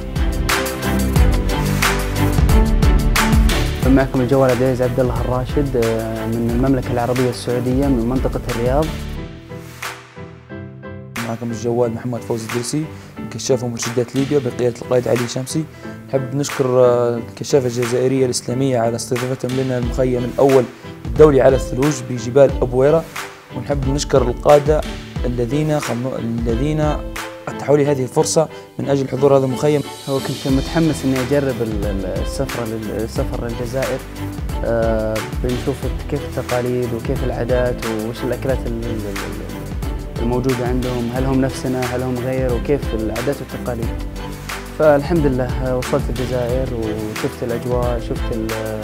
Speaker 10: معكم الجوال عبد العزيز عبد الله الراشد من المملكة العربية السعودية من منطقة الرياض.
Speaker 11: معكم الجوال محمد فوزي الدرسي، كشاف ومرشدات ليبيا بقيادة القائد علي شمسي. نحب نشكر الكشافة الجزائرية الإسلامية على استضافتهم لنا المخيم الأول الدولي على الثلوج بجبال أبويرة، ونحب نشكر القادة الذين أتاحوا لي هذه الفرصة من أجل حضور هذا المخيم.
Speaker 10: هو كنت متحمس إني أجرب السفر للجزائر، بنشوف كيف التقاليد وكيف العادات وش الأكلات الموجودة عندهم، هل هم نفسنا هل هم غير، وكيف العادات والتقاليد. فالحمد لله وصلت الجزائر وشفت الأجواء، شفت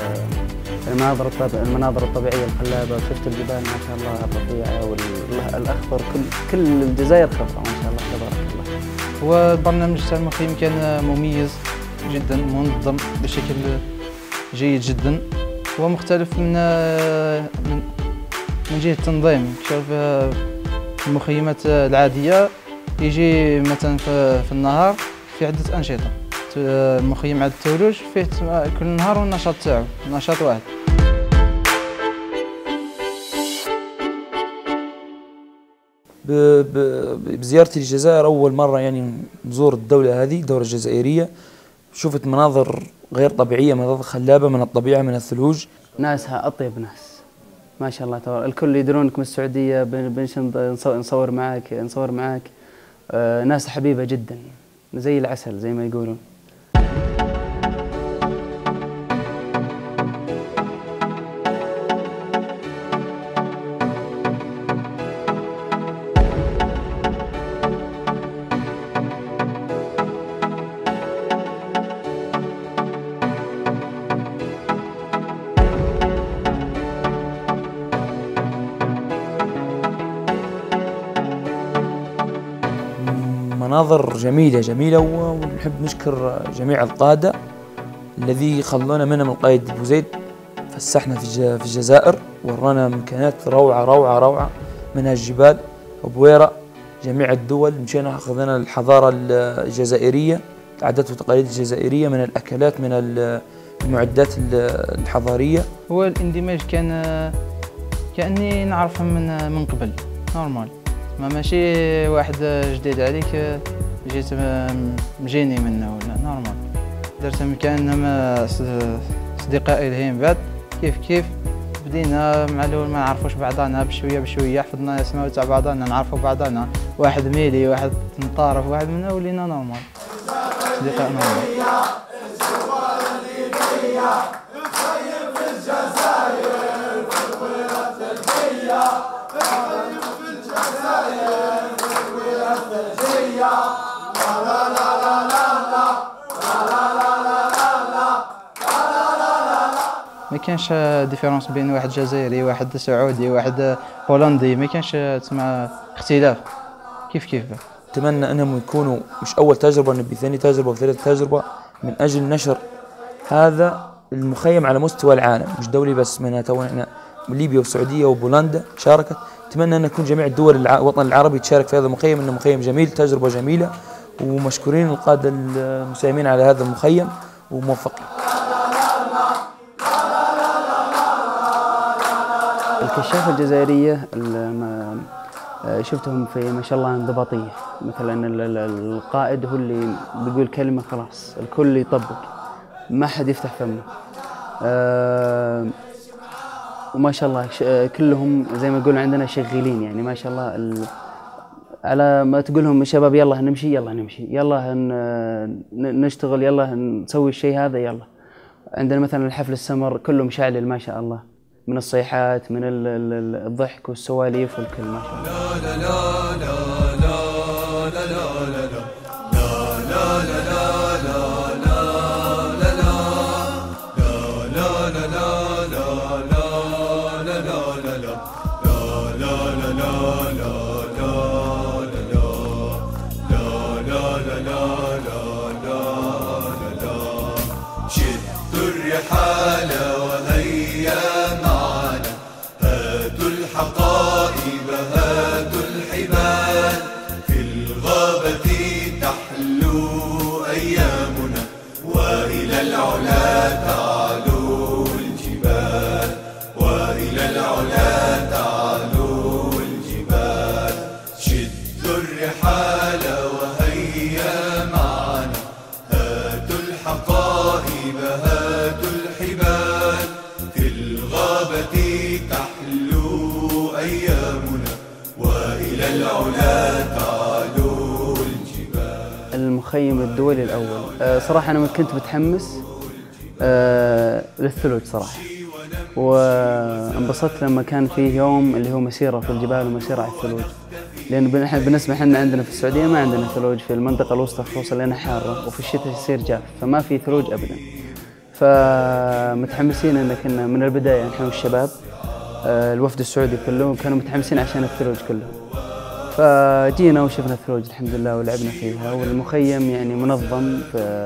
Speaker 10: المناظر الطبيعية الخلابة، وشفت الجبال ما شاء الله الرفيعة والأخضر، كل الجزائر خضراء ما شاء الله تبارك الله.
Speaker 9: والبرنامج تاع المخيم كان مميز جدا، منظم بشكل جيد جدا، ومختلف من جهة التنظيم. شوف المخيمات العادية يجي مثلا في النهار في عدة أنشطة، المخيم على الثلوج فيه كل نهار والنشاط تاعو نشاط واحد.
Speaker 11: بزيارتي للجزائر أول مرة يعني نزور الدولة هذه، الدولة الجزائرية، شفت مناظر غير طبيعية، مناظر خلابة من الطبيعة من الثلوج.
Speaker 10: ناسها أطيب ناس ما شاء الله تبارك، الكل يدرونك من السعودية، نصور معاك ناس حبيبة جدا زي العسل زي ما يقولون.
Speaker 11: مناظر جميلة ونحب نشكر جميع القادة الذي خلونا منهم القائد بوزيد، فسحنا في الجزائر، ورانا مكانات روعة منها الجبال أبويرة، جميع الدول، مشينا أخذنا الحضارة الجزائرية، العادات والتقاليد الجزائرية، من الأكلات من المعدات الحضارية.
Speaker 9: هو الاندماج كان كأني نعرفهم من قبل نورمال، ماشي واحد جديد عليك جيت مجيني منه ولا نورمال، درتهم كأنهم أصدقائي الهين. بعد كيف بدينا مع الأول ما نعرفوش بعضنا، بشوية حفظنا الأسماء تاع بعضنا، نعرفوا بعضنا، واحد ميلي واحد مطارف واحد منا، ولينا نورمال أصدقاء نورمال. ما كانش ديفيرونس بين واحد جزائري واحد سعودي واحد هولندي، ما كانش تسمع اختلاف، كيف
Speaker 11: أتمنى أنهم يكونوا مش أول تجربة، نبي ثاني تجربة وثالث تجربة، من أجل نشر هذا المخيم على مستوى العالم مش دولي بس. من تونا ليبيا والسعودية وبولندا شاركت، أتمنى أن يكون جميع الدول الوطن العربي تشارك في هذا المخيم، إنه مخيم جميل، تجربة جميلة، ومشكورين القادة المساهمين على هذا المخيم وموفقين.
Speaker 10: الكشافة الجزائرية شفتهم في ما شاء الله انضباطية، مثلا القائد هو اللي بيقول كلمة خلاص الكل يطبق، ما حد يفتح فمه، وما شاء الله كلهم زي ما يقولون عندنا شغالين، يعني ما شاء الله على ما تقولهم شباب يلا نمشي يلا نشتغل، يلا نسوي الشيء هذا، يلا. عندنا مثلا الحفل السمر كله مشعل ما شاء الله، من الصيحات من الضحك والسواليف والكل ما شاء الله.
Speaker 12: شدوا الرحال وهيا معنا، هاتوا الحقائب هاتوا الحبال. الرحال وهيا معنا، هاتوا الحقائب هاتوا الحبال، في الغابة تحلو أيامنا وإلى العلا تعلو الجبال.
Speaker 10: المخيم الدولي الأول، صراحة أنا كنت متحمس للثلوج صراحة، وانبسطت لما كان فيه يوم اللي هو مسيرة في الجبال ومسيرة على الثلوج، لأن بالنسبة احنا عندنا في السعودية ما عندنا ثلوج، في المنطقة الوسطى خصوصا لأنها حارة وفي الشتاء يصير جاف فما في ثلوج أبدا. فمتحمسين إن كنا من البداية نحن والشباب الوفد السعودي كله كانوا متحمسين عشان الثلوج كله، فجينا وشفنا الثلوج الحمد لله ولعبنا فيها. والمخيم يعني منظم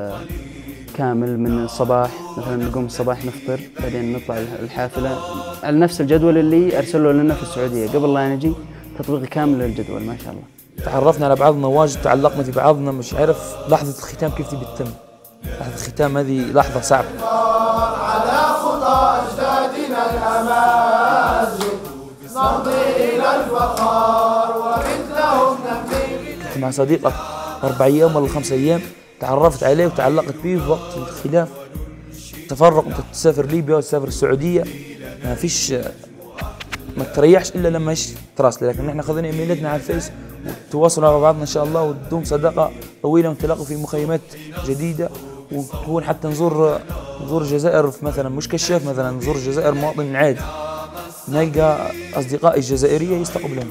Speaker 10: كامل من الصباح، مثلا نقوم الصباح نفطر بعدين نطلع الحافلة على نفس الجدول اللي أرسلوه لنا في السعودية قبل لا نجي، تطبيق كامل للجدول ما شاء الله.
Speaker 11: تعرفنا على بعضنا واجد، تعلقنا في بعضنا، مش عارف لحظة الختام كيف تبي تتم. لحظة الختام هذه لحظة صعبة.
Speaker 12: على خطى أجدادنا الأمازيغ نمضي إلى الفخار ومثلهم نمضي.
Speaker 11: كنت مع صديقك 4 أيام ولا 5 أيام، تعرفت عليه وتعلقت به في وقت الخلاف. تفرق، انت تسافر ليبيا وتسافر السعودية ما فيش، ما تريحش الا لما ايش تراسل، لكن احنا خذينا ايميلاتنا على الفيس وتواصلوا مع بعضنا ان شاء الله، وتدوم صداقة طويلة ونتلاقوا في مخيمات جديدة، ونكون حتى نزور الجزائر مثلا مش كشاف، مثلا نزور الجزائر مواطن عادي، نلقى اصدقائي الجزائرية يستقبلون.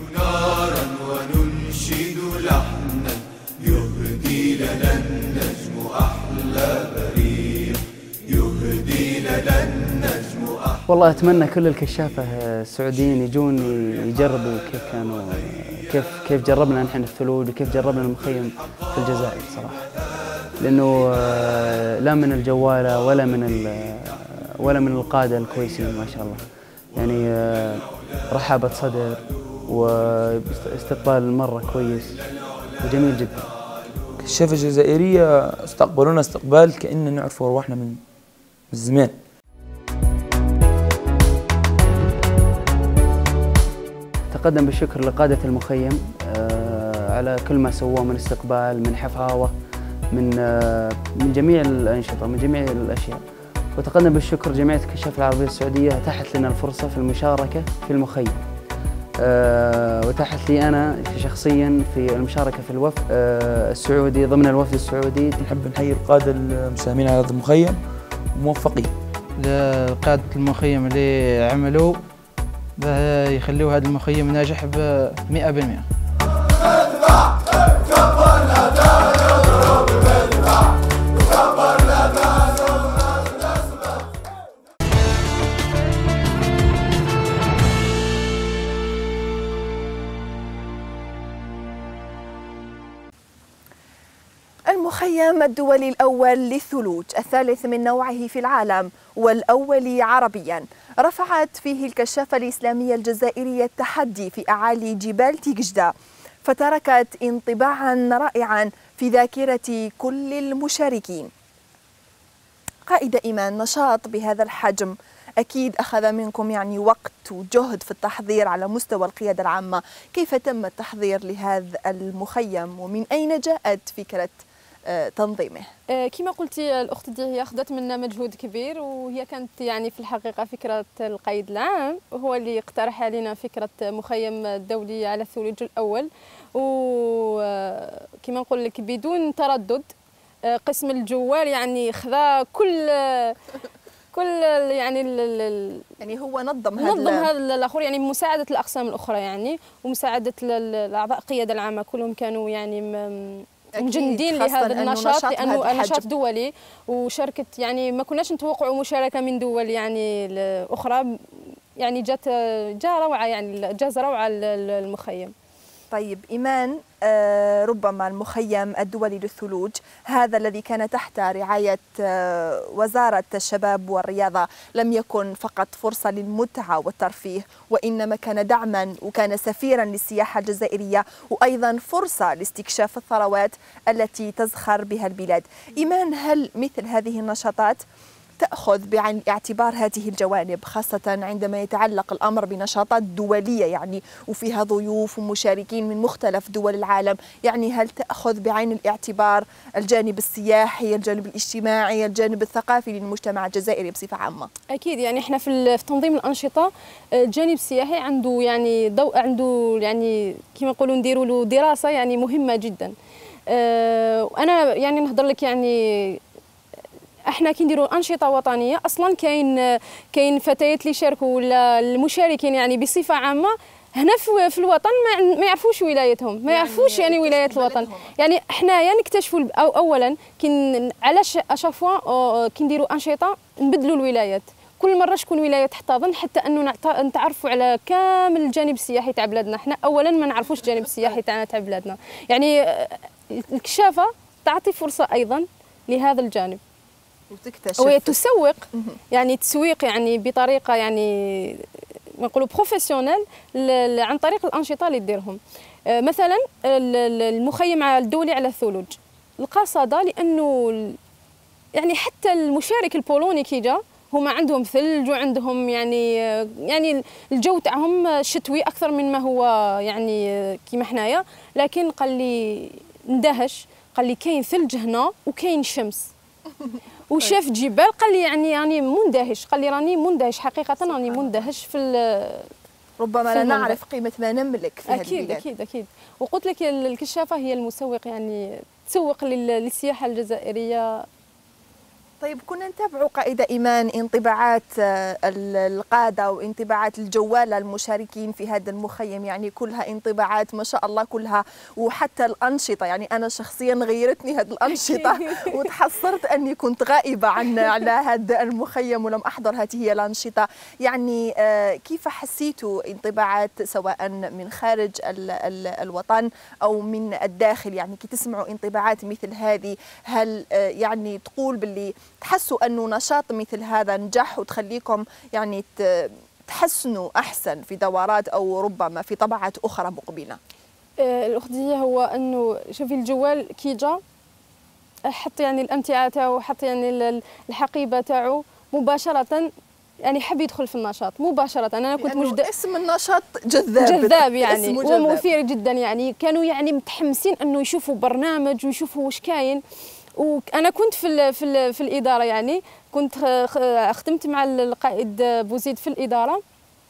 Speaker 12: وننشد لحنا يهدي لنا النجم أحلى بريق، يهدي لنا النجم أحلى.
Speaker 10: والله أتمنى كل الكشافة السعوديين يجون يجربوا كيف كانوا، كيف جربنا نحن الثلوج وكيف جربنا المخيم في الجزائر صراحة، لأنه لا من الجوالة ولا من القادة الكويسين ما شاء الله، يعني رحابة صدر واستقبال مرة كويس وجميل جدا.
Speaker 11: الكشافة الجزائرية استقبلونا استقبال كأننا نعرف أرواحنا من زمان.
Speaker 10: تقدم بالشكر لقادة المخيم على كل ما سووه من استقبال، من حفاوة، من جميع الأنشطة، من جميع الأشياء. وتقدم بالشكر جمعية الكشافة العربية السعودية، أتاحت لنا الفرصة في المشاركة في المخيم، وأتاحت لي أنا شخصيا في المشاركة في الوفد السعودي ضمن الوفد السعودي.
Speaker 11: نحب نحيي القادة المساهمين على هذا المخيم موفقين.
Speaker 9: لقادة المخيم اللي عملوا باه يخليوا هذا المخيم ناجح ب100%.
Speaker 2: المخيم الدولي الأول للثلوج، الثالث من نوعه في العالم والأول عربيا، رفعت فيه الكشافة الإسلامية الجزائرية التحدي في أعالي جبال تيكجدا، فتركت انطباعا رائعا في ذاكرة كل المشاركين. قائدة إيمان، نشاط بهذا الحجم أكيد أخذ منكم يعني وقت وجهد في التحضير على مستوى القيادة العامة، كيف تم التحضير لهذا المخيم ومن أين جاءت فكرة تنظيمه؟
Speaker 3: كما قلتي الأخت دي هي أخذت منا مجهود كبير، وهي كانت يعني في الحقيقة فكرة القائد العام هو اللي اقترح علينا فكرة مخيم دولي على الثلوج الأول، وكما نقول لك بدون تردد قسم الجوال يعني خذا كل
Speaker 2: يعني هو نظم
Speaker 3: هذا الاخر، يعني بمساعده الاقسام الاخرى يعني، ومساعده الاعضاء القياده العامه كلهم كانوا يعني مجندين لهذا النشاط، لانه نشاط دولي وشركه، يعني ما كناش نتوقعوا مشاركه من دول يعني اخرى، يعني جا روعه، يعني جاز روعه المخيم.
Speaker 2: طيب إيمان، ربما المخيم الدولي للثلوج هذا الذي كان تحت رعاية وزارة الشباب والرياضة لم يكن فقط فرصة للمتعة والترفيه، وإنما كان دعما وكان سفيرا للسياحة الجزائرية، وأيضا فرصة لاستكشاف الثروات التي تزخر بها البلاد. إيمان، هل مثل هذه النشاطات تأخذ بعين الاعتبار هذه الجوانب، خاصة عندما يتعلق الأمر بنشاطات دولية يعني وفيها ضيوف ومشاركين من مختلف دول العالم؟ يعني هل تأخذ بعين الاعتبار الجانب السياحي، الجانب الاجتماعي، الجانب الثقافي للمجتمع الجزائري بصفة عامة؟
Speaker 3: أكيد، يعني إحنا في تنظيم الأنشطة الجانب السياحي عنده يعني ضوء، عنده يعني كما نقولوا نديروا له دراسة يعني مهمة جدا. أنا يعني نهضر لك يعني احنا كي نديروا انشطه وطنيه اصلا كاين فتيات اللي يشاركوا ولا المشاركين يعني بصفه عامه هنا في الوطن ما يعرفوش ولايتهم، ما يعرفوش يعني ولايه الوطن. يعني حنايا نكتشفوا اولا علاش اشافوا كي نديروا انشطه نبدلوا الولايات، كل مره شكون ولايه تحتضن حتى انه نتعرفوا على كامل الجانب السياحي تاع بلادنا. حنا اولا ما نعرفوش الجانب السياحي تاعنا تاع بلادنا، يعني الكشافه تعطي فرصه ايضا لهذا الجانب وتسوق يعني تسويق يعني بطريقه يعني نقولوا بروفيسيونيل عن طريق الانشطه اللي ديرهم. مثلا المخيم الدولي على الثلوج القصده، لانه يعني حتى المشارك البولوني كي جا هما عندهم ثلج وعندهم يعني الجو تاعهم شتوي اكثر من ما هو يعني كيما حنايا، لكن قال لي اندهش، قال لي كاين ثلج هنا وكاين شمس وشاف جبال، قال لي يعني راني مندهش، قال لي راني مندهش حقيقه، راني مندهش
Speaker 2: ربما لا نعرف قيمه ما نملك في هذه البلاد.
Speaker 3: اكيد. وقلت لك الكشافه هي المسوق، يعني تسوق للسياحه الجزائريه.
Speaker 2: طيب كنا نتابعوا قائدة إيمان انطباعات القادة وانطباعات الجوالة المشاركين في هذا المخيم، يعني كلها انطباعات ما شاء الله كلها، وحتى الأنشطة يعني أنا شخصيا غيرتني هذه الأنشطة وتحسرت أني كنت غائبة على هذا المخيم ولم أحضر هذه الأنشطة. يعني كيف حسيتوا انطباعات سواء من خارج الوطن أو من الداخل؟ يعني كي تسمعوا انطباعات مثل هذه هل يعني تقول باللي تحسوا أنه نشاط مثل هذا نجح وتخليكم يعني تحسنوا أحسن في دورات أو ربما في طبعات أخرى مقبلة؟
Speaker 3: الأخذية هو أنه شوفي الجوال كي جا حط يعني الأمتعة تاعو، حط يعني الحقيبة تاعو مباشرة، يعني حب يدخل في النشاط مباشرة. أنا كنت
Speaker 2: اسم النشاط جذاب
Speaker 3: يعني ومثير جدا، يعني كانوا يعني متحمسين أنه يشوفوا برنامج ويشوفوا واش كاين. وانا كنت في الاداره، يعني كنت خدمت مع القائد بوزيد في الاداره،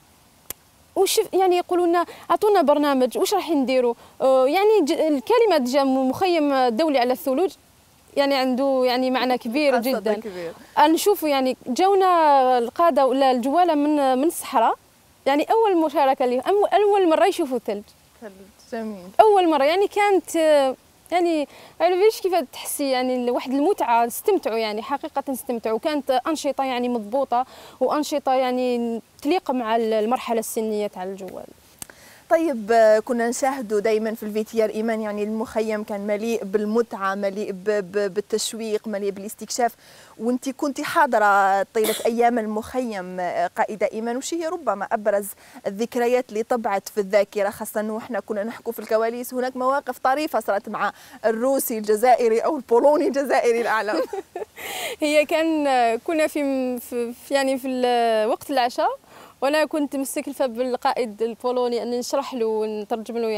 Speaker 3: وشوف يعني يقولوا لنا اعطونا برنامج واش راح نديروا. يعني الكلمه جا مخيم دولي على الثلوج يعني عنده يعني معنى كبير جدا. نشوفوا يعني جاونا القاده ولا الجواله من الصحراء، يعني اول مشاركه لهم، اول مره يشوفوا ثلج.
Speaker 2: جميل.
Speaker 3: اول مره يعني كانت يعني عرفتيش كيف تحسي يعني واحد المتعه، استمتعوا يعني حقيقه استمتعوا. كانت انشطه يعني مضبوطه وانشطه يعني تليق مع المرحله السنيه تاع الجوال.
Speaker 2: طيب كنا نشاهدوا دائما في الفيتيار إيمان يعني المخيم كان مليء بالمتعة، مليء بالتشويق، مليء بالاستكشاف، وانت كنت حاضرة طيلة أيام المخيم قائدة إيمان. وش هي ربما أبرز الذكريات اللي طبعت في الذاكرة، خاصة أنه احنا كنا نحكوا في الكواليس هناك مواقف طريفة صارت مع الروسي الجزائري أو البولوني الجزائري الأعلم؟
Speaker 3: هي كنا في يعني في وقت العشاء، وانا كنت مستكلفه بالقائد البولوني اني نشرح له ونترجم له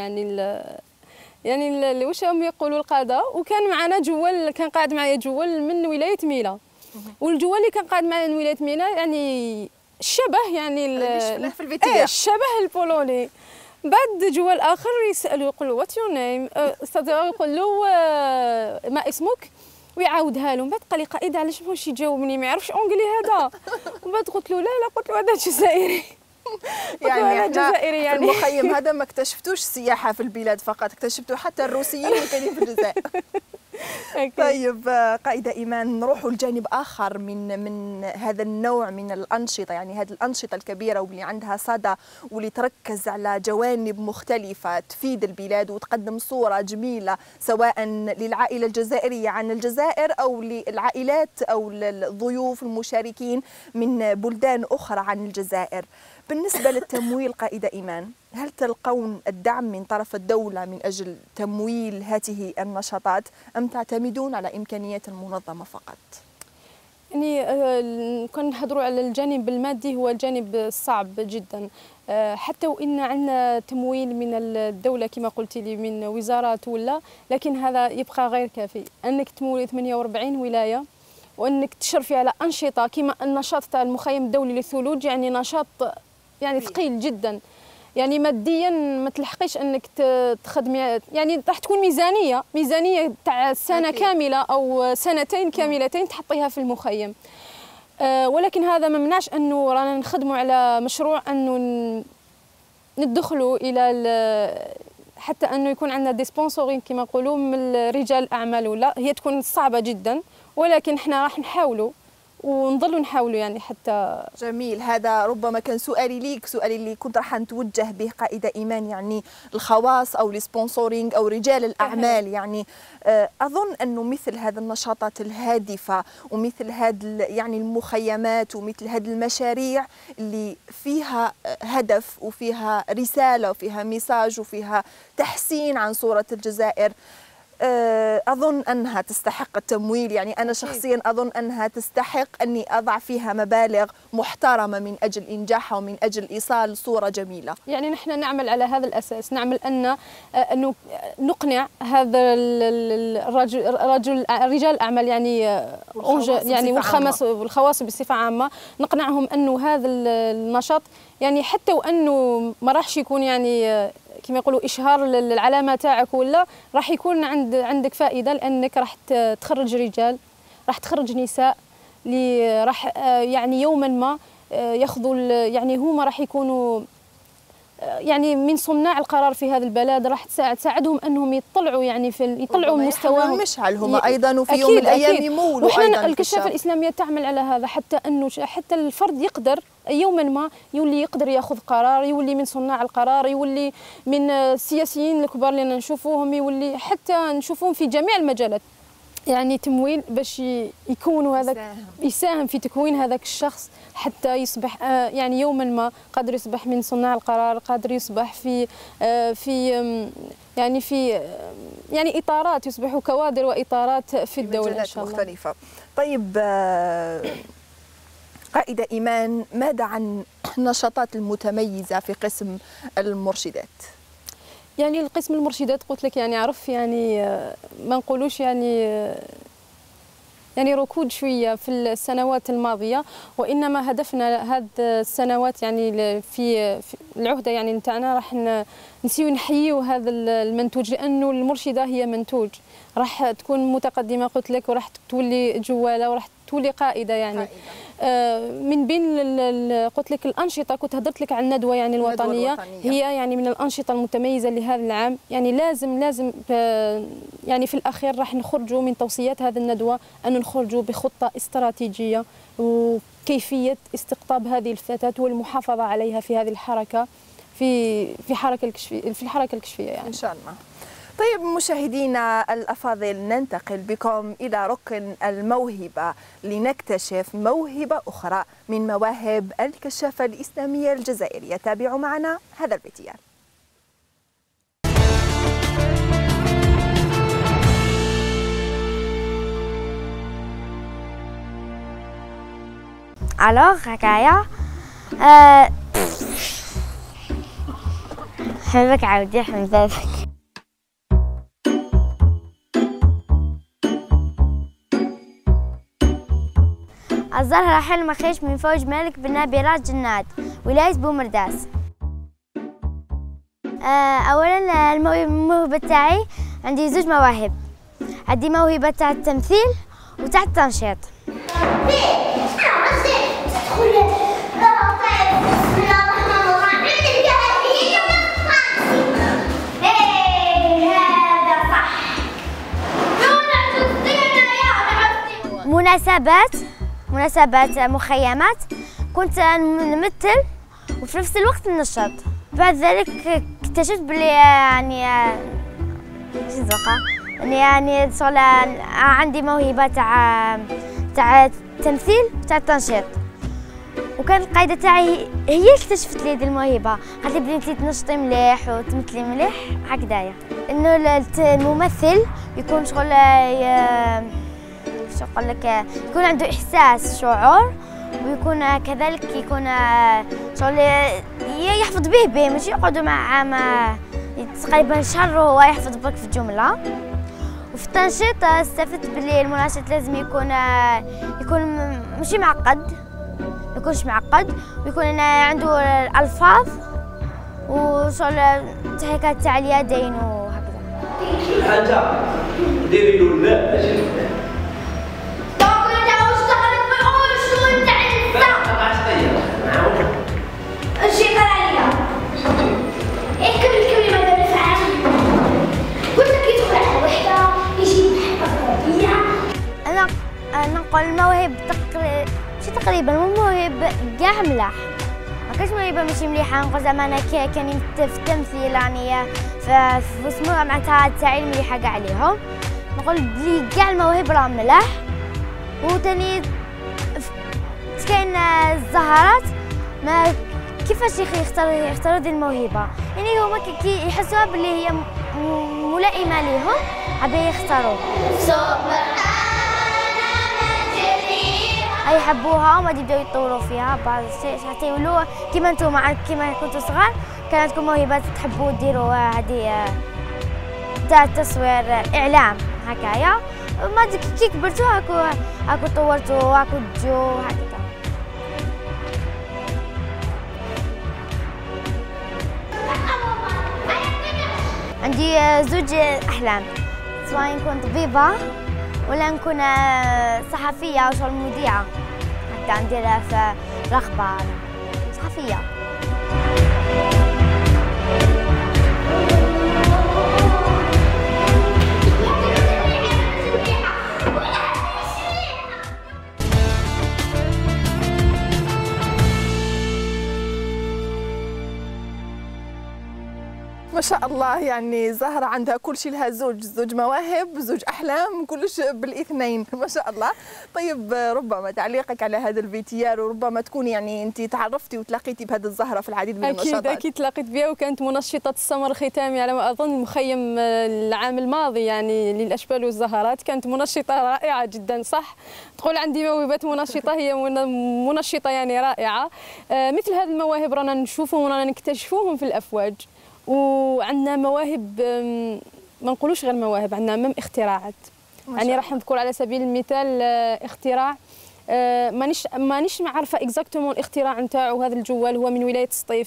Speaker 3: يعني واش هم يقولوا القاده. وكان معنا جوال، كان قاعد معايا جوال من ولايه ميلا، والجوال اللي كان قاعد معايا من ولايه ميلا يعني الشبه يعني
Speaker 2: في الفيتيار
Speaker 3: الشبه البولوني. بعد جوال اخر يسالوا يقول له وات يور نيم، يقول له ما اسمك، ويعاودها لهم. بعد قال لي قائد علاش ماهوش يجاوبني، ما يعرفش اونجلي هذا. وبعد قلت له لا قلت له هذا جزائري.
Speaker 2: يعني احنا في المخيم هذا ما اكتشفتوش السياحه في البلاد فقط، اكتشفتوا حتى الروسيين اللي كاينين في الجزائر. طيب قائدة إيمان نروحوا لجانب آخر من هذا النوع من الأنشطة، يعني هذه الأنشطة الكبيرة واللي عندها صدى واللي تركز على جوانب مختلفة تفيد البلاد وتقدم صورة جميلة سواء للعائلة الجزائرية عن الجزائر أو للعائلات أو الضيوف المشاركين من بلدان أخرى عن الجزائر. بالنسبة للتمويل قائدة إيمان، هل تلقون الدعم من طرف الدولة من أجل تمويل هذه النشاطات أم تعتمدون على إمكانيات المنظمة فقط؟
Speaker 3: يعني كان نهضروا على الجانب المادي، هو الجانب الصعب جدا. حتى وان عندنا تمويل من الدوله كما قلتي لي من وزارات ولا، لكن هذا يبقى غير كافي. انك تمولي 48 ولايه وانك تشرفي على انشطه كما النشاط تاع المخيم الدولي للثلوج، يعني نشاط يعني ثقيل جدا. يعني ماديا ما تلحقيش انك تخدمي، يعني راح تكون ميزانيه تاع سنه كامله او سنتين كاملتين تحطيها في المخيم. ولكن هذا ما منعش انه رانا نخدموا على مشروع انه ندخلوا الى حتى انه يكون عندنا دي سبونسورين كما نقولوا من رجال الاعمال، ولا هي تكون صعبه جدا ولكن احنا راح نحاولوا ونظلوا نحاولوا يعني حتى.
Speaker 2: جميل. هذا ربما كان سؤالي ليك، سؤالي اللي كنت راح نتوجه به قائدة إيمان، يعني الخواص أو السبونسورينج أو رجال الأعمال. يعني أظن أنه مثل هذه النشاطات الهادفة ومثل هذه يعني المخيمات ومثل هذه المشاريع اللي فيها هدف وفيها رسالة وفيها ميساج وفيها تحسين عن صورة الجزائر، أظن أنها تستحق التمويل. يعني أنا شخصيا أظن أنها تستحق أني أضع فيها مبالغ محترمة من أجل إنجاحها ومن أجل إيصال صورة جميلة.
Speaker 3: يعني نحن نعمل على هذا الأساس، نعمل أن نقنع هذا رجال الأعمال يعني والخواص بصفة عامة، نقنعهم أنه هذا النشاط يعني حتى وأنه ما راحش يكون يعني كما يقولوا إشهار للعلامة تاعك ولا، راح يكون عندك فائدة، لأنك راح تخرج رجال، راح تخرج نساء اللي راح يعني يوما ما ياخذوا يعني هما راح يكونوا يعني من صناع القرار في هذا البلد، راح تساعدهم انهم يطلعوا يعني يطلعوا مستواهم،
Speaker 2: مشعل هما ايضا وفي يوم من الايام يمولوا.
Speaker 3: وحنا الكشافه الاسلاميه تعمل على هذا، حتى انه حتى الفرد يقدر يوما ما يولي يقدر ياخذ قرار، يولي من صناع القرار، يولي من السياسيين الكبار اللي نشوفوهم، يولي حتى نشوفوهم في جميع المجالات. يعني تمويل باش يكونوا هذاك يساهم في تكوين هذاك الشخص حتى يصبح يعني يوما ما قادر يصبح من صناع القرار، قادر يصبح في يعني اطارات، يصبحوا كوادر واطارات في الدوله ان شاء الله
Speaker 2: مختلفه. طيب قائدة إيمان، ماذا عن النشاطات المتميزة في قسم المرشدات؟
Speaker 3: يعني القسم المرشدات قلت لك يعني عرف يعني ما نقولوش يعني ركود شويه في السنوات الماضيه، وانما هدفنا هذه السنوات يعني في العهده يعني نتاعنا راح نسيو نحييو هذا المنتوج، لانه المرشده هي منتوج، راح تكون متقدمه قلت لك، وراح تولي جواله، وراح تولي قائده يعني من بين قلت لك الانشطه. كنت هضرت لك عن الندوه يعني الوطنيه، هي يعني من الانشطه المتميزه لهذا العام. يعني لازم يعني في الاخير راح نخرجوا من توصيات هذه الندوه ان نخرجوا بخطه استراتيجيه وكيفيه استقطاب هذه الفتاه والمحافظه عليها في هذه الحركه في الحركه الكشفيه يعني
Speaker 2: ان شاء الله. طيب مشاهدينا الأفاضل، ننتقل بكم إلى ركن الموهبة لنكتشف موهبة أخرى من مواهب الكشافة الإسلامية الجزائرية. تابعوا معنا هذا الفيديو.
Speaker 13: Alors هكايا حبك عاودي احمد بابك. الزهرة حلم مخيش من فوج مالك بن نبيرات جنات ولاية بومرداس. أولا الموهبة تاعي عندي زوج مواهب، عندي موهبة تاع التمثيل وتاع التنشيط. مناسبات مخيمات كنت نمثل وفي نفس الوقت ننشط. بعد ذلك اكتشفت بلي يعني شغل عندي موهبة تاع التمثيل وتاع التنشيط، وكان القايدة تاعي هي اكتشفت لي هذه الموهبة، قالت لي بنتي تنشطي مليح وتمثلي مليح هكذايا. انه الممثل يكون شغل يقول لك يكون عنده إحساس شعور، ويكون كذلك يكون شغل يحفظ به ماشي يقعدوا مع تقريبا شهر وهو يحفظ برك في الجملة. وفي التنشيط استفدت بلي المناشط لازم يكون ماشي معقد، ما يكونش معقد، ويكون عنده الألفاظ وشغل تحريكات تاع اليدين وهكذا.
Speaker 14: شي حاجة ديري له لا اجي
Speaker 13: نقول المواهب ماشي تقريبا المواهب كاع ملاح، ما كاينش موهبه ماشي مليحه. نقول زعما انا كان في التمثيل يعني في اسمها معناتها التعليم مليحه كاع عليهم. نقول بلي كاع المواهب راه ملاح. وثاني كاين الزهرات ما كيفاش يختاروا دي الموهبه، يعني هما كي يحسوها بلي هي ملائمه ليهم حابين يختاروا يحبوها وما يبداو يطوروا فيها بعض الشيء حتى يولوا كيما نتوما كيما كنتوا صغار كان عندكم موهبه تحبوا ديروا هذه تاع التصوير اعلام هكايا، ما كي كبرتوا هاكو طورتوا هاكو تجوا هكذا. عندي زوج احلام، سواء نكون طبيبه ولا نكون صحفيه او شغل مذيعه، حتى نديرها في الاخبار صحفيه.
Speaker 2: ما شاء الله، يعني زهرة عندها كل شيء، لها زوج مواهب، زوج أحلام، كلش بالاثنين ما شاء الله. طيب ربما تعليقك على هذا الفيتيار، وربما تكون يعني أنت تعرفتي وتلاقيتي بهذه الزهرة في العديد من النشاطات.
Speaker 3: أكيد تلاقيت بها، وكانت منشطة السمر الختامي على ما أظن المخيم العام الماضي يعني للأشبال والزهرات، كانت منشطة رائعة جدا. صح تقول عندي موهبة منشطة، هي منشطة يعني رائعة. مثل هذه المواهب رانا نشوفهم ورانا نكتشفوهم في الأفواج، وعندنا مواهب ما نقولوش غير مواهب، عندنا اختراعات. يعني راح نذكر على سبيل المثال اختراع مانيش عارفه اكزاكتومون الاختراع نتاعو. هذا الجوال هو من ولايه سطيف،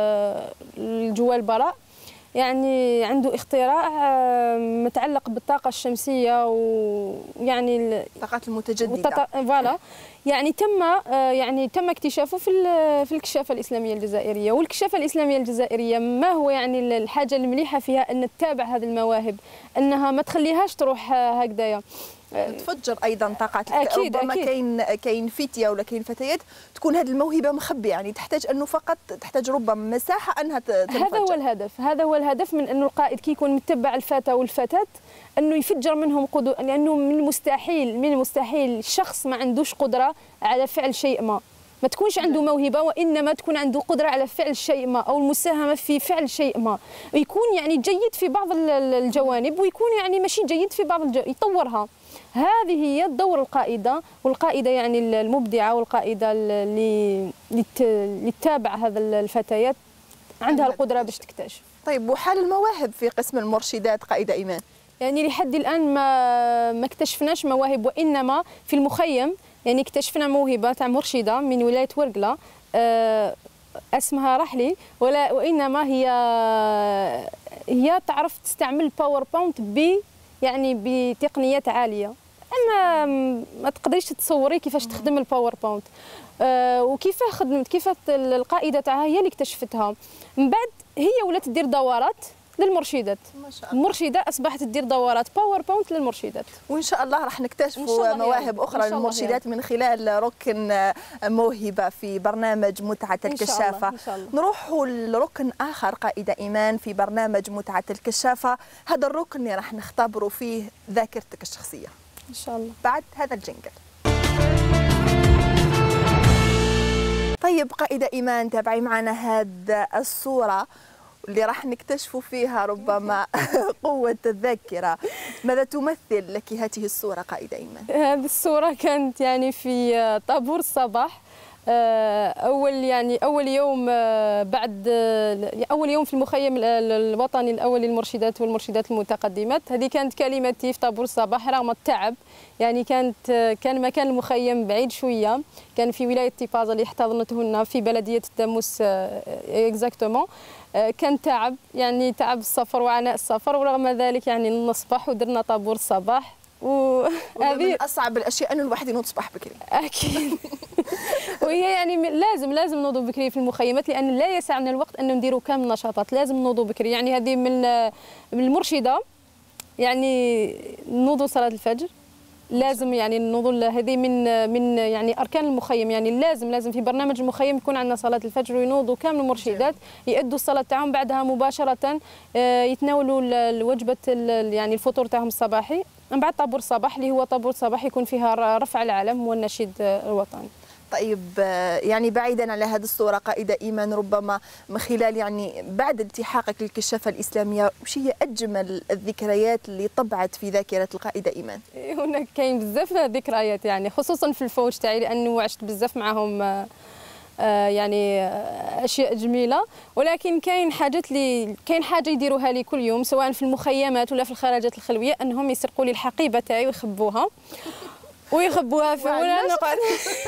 Speaker 3: الجوال براء، يعني عنده اختراع متعلق بالطاقه الشمسيه ويعني
Speaker 2: الطاقات المتجدده.
Speaker 3: فوالا يعني تم اكتشافه في الكشافه الاسلاميه الجزائريه. والكشافه الاسلاميه الجزائريه ما هو يعني الحاجه المليحه فيها ان تتابع هذه المواهب، انها ما تخليهاش تروح هكذايا،
Speaker 2: تفجر ايضا طاقات.
Speaker 3: أكيد
Speaker 2: ربما كاين فتيه ولا كاين فتيات تكون هذه الموهبه مخبيه، يعني تحتاج انه فقط تحتاج ربما مساحه انها تنفجر.
Speaker 3: هذا هو الهدف من انه القائد كي يكون متبع الفتى والفتاه انه يفجر منهم قدر، لانه من المستحيل شخص ما عندوش قدره على فعل شيء ما تكونش عنده موهبه، وانما تكون عنده قدره على فعل شيء ما او المساهمه في فعل شيء ما، يكون يعني جيد في بعض الجوانب ويكون يعني ماشي جيد في بعض يطورها. هذه هي دور القائده، والقائده يعني المبدعه، والقائده اللي تتابع هذا الفتيات عندها القدره باش تكتشف.
Speaker 2: طيب وحال المواهب في قسم المرشدات قائده ايمان؟
Speaker 3: يعني لحد الان ما اكتشفناش مواهب، وانما في المخيم يعني اكتشفنا موهبه تاع مرشده من ولايه ورقله اسمها رحلي، وانما هي تعرف تستعمل باوربوينت يعني بتقنيات عاليه. اما ما تقدريش تتصوري كيفاش تخدم الباوربوينت وكيف خدمت، كيف القائده تاعها هي اللي اكتشفتها. من بعد هي ولات تدير دورات للمرشدات، المرشده اصبحت تدير دورات باوربوينت للمرشدات.
Speaker 2: وان شاء الله راح نكتشفوا مواهب اخرى للمرشدات من خلال ركن موهبه في برنامج متعه الكشافه.
Speaker 3: إن شاء الله.
Speaker 2: نروحوا لركن اخر قائده ايمان في برنامج متعه الكشافه، هذا الركن اللي راح نختبروا فيه ذاكرتك الشخصيه
Speaker 3: ان شاء الله
Speaker 2: بعد هذا الجنجل. طيب قائده ايمان، تابعي معنا هذه الصوره، اللي راح نكتشف فيها ربما قوة الذاكرة. ماذا تمثل لك هذه الصورة قائدة إيمان؟
Speaker 3: هذه الصورة كانت يعني في طابور الصباح، أول يوم بعد أول يوم في المخيم الوطني الأول للمرشدات والمرشدات المتقدمات. هذه كانت كلمتي في طابور الصباح رغم التعب. يعني كان مكان المخيم بعيد شوية، كان في ولاية تيفازا اللي احتضنتهن في بلدية الداموس اكزاكتومون. كان تعب، يعني تعب السفر وعناء السفر، ورغم ذلك يعني نصبح ودرنا طابور الصباح.
Speaker 2: وهذه من أصعب الأشياء أنه الواحد ينوض صباح بكري. أكيد.
Speaker 3: وهي يعني لازم نوضوا بكري في المخيمات، لأن لا يسعنا الوقت أن نديروا كامل النشاطات، لازم نوضوا بكري. يعني هذه من المرشدة، يعني نوضوا صلاة الفجر، لازم يعني نوضوا. هذه من يعني أركان المخيم. يعني لازم في برنامج المخيم يكون عندنا صلاة الفجر، وينوضوا كامل المرشدات يأدوا الصلاة تاعهم، بعدها مباشرة يتناولوا الوجبة يعني الفطور تاعهم الصباحي. من بعد طابور الصباح اللي هو طابور الصباح يكون فيها رفع العلم والنشيد الوطني.
Speaker 2: طيب، يعني بعيدا على هذه الصورة قائدة إيمان، ربما من خلال يعني بعد التحاقك للكشافة الإسلامية، وش هي أجمل الذكريات اللي طبعت في ذاكرة القائدة إيمان؟
Speaker 3: هناك كاين بزاف ذكريات، يعني خصوصا في الفوج تاعي، لأنه عشت بزاف معهم يعني اشياء جميله. ولكن كاين حاجه يديروها لي كل يوم، سواء في المخيمات ولا في الخراجات الخلويه، انهم يسرقوا لي الحقيبه تاعي ويخبوها في ولا نقعد.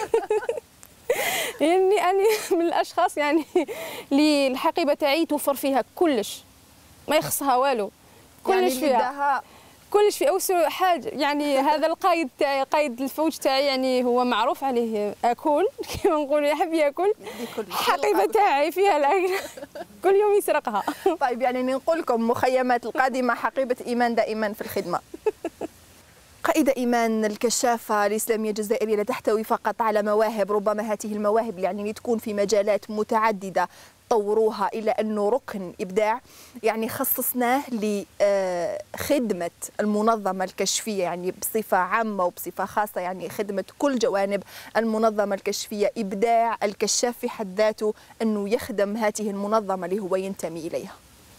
Speaker 3: يعني أنا من الاشخاص يعني اللي الحقيبه تاعي توفر فيها كلش، ما يخصها والو، كلش يعني فيها كلش في أوسع حاجة. يعني هذا القائد تاعي، قائد الفوج تاعي، يعني هو معروف عليه أكل كما نقول، يحب ياكل. الحقيبة تاعي فيها الأكل كل يوم يسرقها.
Speaker 2: طيب، يعني نقول لكم مخيمات القادمة حقيبة إيمان دائما في الخدمة. قائدة إيمان، الكشافة الإسلامية الجزائرية لا تحتوي فقط على مواهب، ربما هذه المواهب يعني تكون في مجالات متعددة طوروها إلى أنه ركن إبداع يعني خصصناه لخدمة المنظمة الكشفية، يعني بصفة عامة وبصفة خاصة، يعني خدمة كل جوانب المنظمة الكشفية، إبداع الكشاف في حد ذاته أنه يخدم هذه المنظمة اللي هو ينتمي إليها.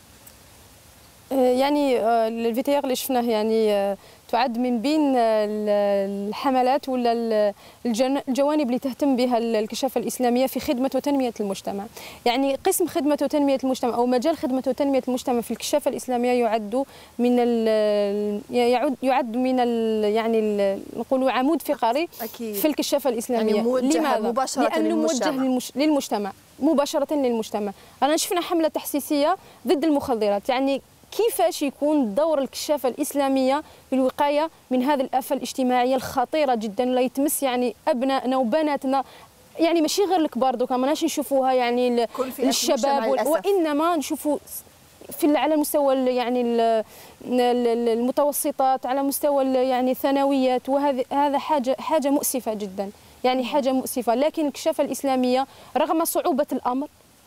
Speaker 3: يعني الفيتيار اللي شفناه يعني تعد من بين الحملات ولا الجوانب اللي تهتم بها الكشافة الإسلامية في خدمة وتنمية المجتمع. يعني قسم خدمة وتنمية المجتمع أو مجال خدمة وتنمية المجتمع في الكشافة الإسلامية يعد من يعني نقولوا عمود فقري في الكشافة الإسلامية. يعني
Speaker 2: لماذا؟ مباشرة
Speaker 3: لأنه موجه للمجتمع، مباشرة للمجتمع. أنا شفنا حملة تحسيسية ضد المخدرات، يعني كيفاش يكون دور الكشافة الإسلامية في الوقاية من هذه الآفة الاجتماعية الخطيرة جدا اللي تمس يعني أبنائنا وبناتنا، يعني ماشي غير الكبار دوكا، ماناش نشوفوها يعني الشباب، وإنما نشوفوا على مستوى يعني المتوسطات، على مستوى يعني الثانويات، وهذا حاجة مؤسفة جدا، يعني حاجة مؤسفة. لكن الكشافة الإسلامية رغم صعوبة الأمر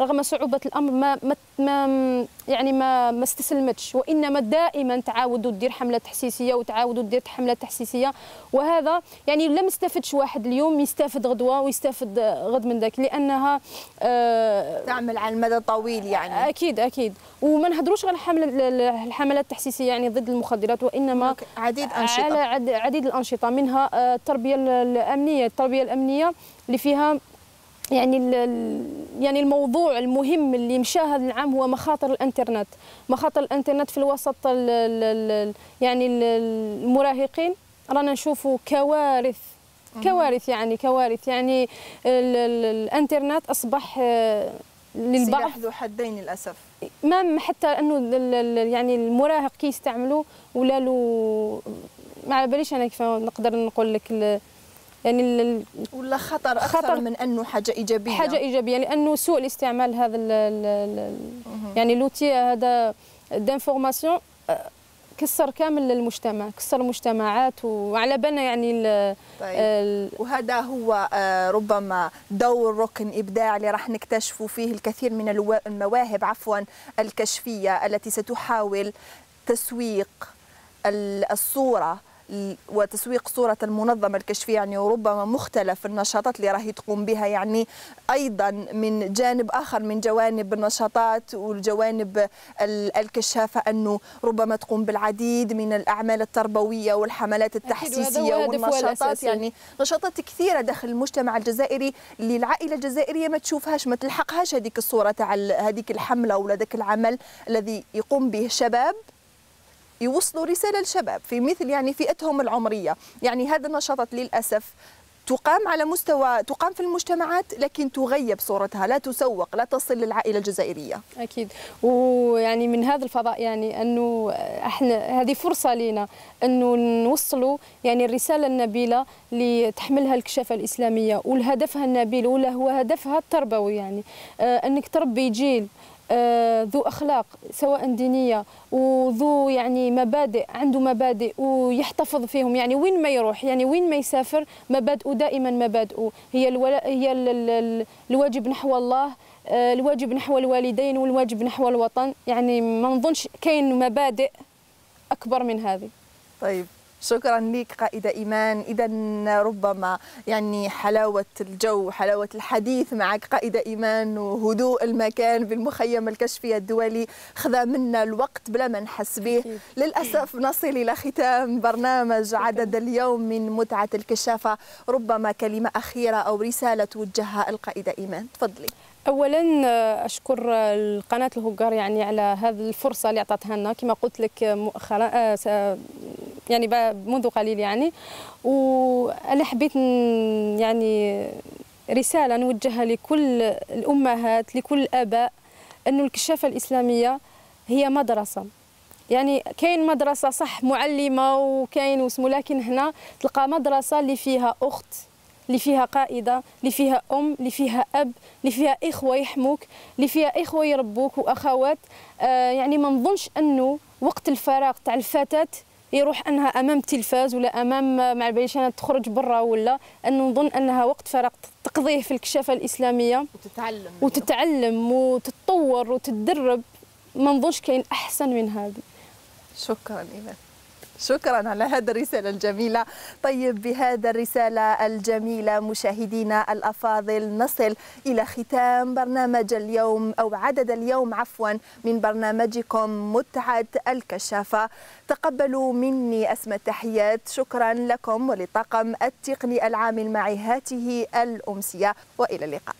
Speaker 3: ما استسلمتش، وانما دائما تعاودوا دير حمله تحسيسيه وتعاودوا دير حملات تحسيسيه. وهذا يعني لم يستفدش واحد اليوم يستفد غدوه ويستفد غد من ذاك، لانها
Speaker 2: تعمل على المدى الطويل. يعني
Speaker 3: اكيد وما نهضروش غير الحملات التحسيسيه يعني ضد المخدرات، وانما
Speaker 2: عديد انشطه
Speaker 3: على عديد الانشطه، منها التربيه الامنيه اللي فيها يعني الموضوع المهم اللي مشى هذا العام هو مخاطر الانترنت في الوسط يعني المراهقين. رانا نشوفوا كوارث يعني الانترنت اصبح للبعض
Speaker 2: سلاح ذو حدين للاسف.
Speaker 3: ما حتى انه يعني المراهق كي يستعملوا ولا له ما على باليش انا كيف نقدر نقول لك، يعني
Speaker 2: ولا خطر أكثر من أنه حاجة إيجابية،
Speaker 3: لأنه سوء الاستعمال هذا يعني لوتي هذا دانفورماسيون كسر كامل المجتمع، كسر المجتمعات، وعلى بالنا يعني
Speaker 2: طيب. وهذا هو ربما دور ركن إبداع اللي راح نكتشفوا فيه الكثير من المواهب الكشفية التي ستحاول تسويق الصورة وتسويق صورة المنظمة الكشفية يعني، وربما مختلف النشاطات اللي راهي تقوم بها يعني، أيضا من جانب آخر من جوانب النشاطات والجوانب الكشافة أنه ربما تقوم بالعديد من الأعمال التربوية والحملات التحسيسية والنشاطات يعني نشاطات كثيرة داخل المجتمع الجزائري اللي العائلة الجزائرية ما تشوفهاش ما تلحقهاش هذيك الصورة تاع هذيك الحملة ولا ذاك العمل الذي يقوم به شباب يوصلوا رسالة للشباب في مثل يعني فئتهم العمرية. يعني هذا النشاطات للأسف تقام على مستوى تقام في المجتمعات لكن تغيب صورتها، لا تسوق، لا تصل للعائلة الجزائرية.
Speaker 3: أكيد. ويعني من هذا الفضاء يعني أنه احنا هذه فرصة لنا أنه نوصلوا يعني الرسالة النبيلة اللي تحملها الكشافة الإسلامية والهدفها النبيل ولا هو هدفها التربوي يعني أنك تربي جيل ذو أخلاق سواء دينية وذو يعني مبادئ، عنده مبادئ ويحتفظ فيهم يعني وين ما يروح يعني وين ما يسافر مبادئه دائما مبادئه هي الواجب نحو الله، الواجب نحو الوالدين والواجب نحو الوطن. يعني ما نظنش كاين مبادئ أكبر من هذه.
Speaker 2: طيب شكرا لك قائدة إيمان. إذا ربما يعني حلاوة الجو حلاوة الحديث معك قائدة إيمان وهدوء المكان بالمخيم الكشفي الدولي خذا منا الوقت بلا ما نحس به. للأسف نصل إلى ختام برنامج عدد اليوم من متعة الكشافة. ربما كلمة أخيرة أو رسالة توجهها القائدة إيمان، تفضلي.
Speaker 3: اولا اشكر القناه الهوغار يعني على هذه الفرصه اللي اعطتها لنا كما قلت لك مؤخرا يعني منذ قليل يعني. وانا حبيت يعني رساله نوجهها لكل الامهات لكل الاباء انه الكشافه الاسلاميه هي مدرسه. يعني كاين مدرسه صح معلمه وكاين واسمه، لكن هنا تلقى مدرسه اللي فيها اخت، اللي فيها قائدة، اللي فيها أم، اللي فيها أب، اللي فيها إخوة يحموك، اللي فيها إخوة يربوك وأخوات. يعني ما نظنش أنه وقت الفراغ تاع الفتاة يروح أنها أمام التلفاز ولا أمام مع باليش أنها تخرج برا، ولا أنه نظن أنها وقت فراغ تقضيه في الكشافة الإسلامية وتتعلم وتتطور وتتدرب. ما نظنش كاين أحسن من هذه.
Speaker 2: شكرا إيمان، شكرا على هذه الرسالة الجميلة. طيب بهذا الرسالة الجميلة مشاهدينا الأفاضل نصل إلى ختام برنامج اليوم أو عدد اليوم عفوا من برنامجكم متعة الكشافة. تقبلوا مني أسمى التحيات. شكرا لكم ولطاقم التقني العامل معي هاته الأمسية، وإلى اللقاء.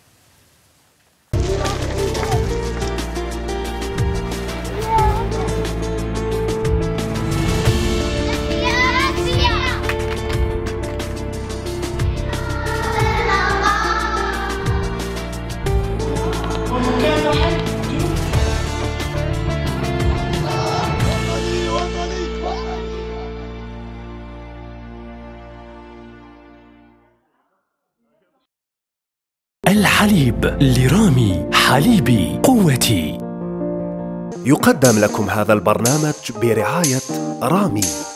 Speaker 1: الحليب لرامي حليبي قوتي.
Speaker 15: يقدم لكم هذا البرنامج برعاية رامي.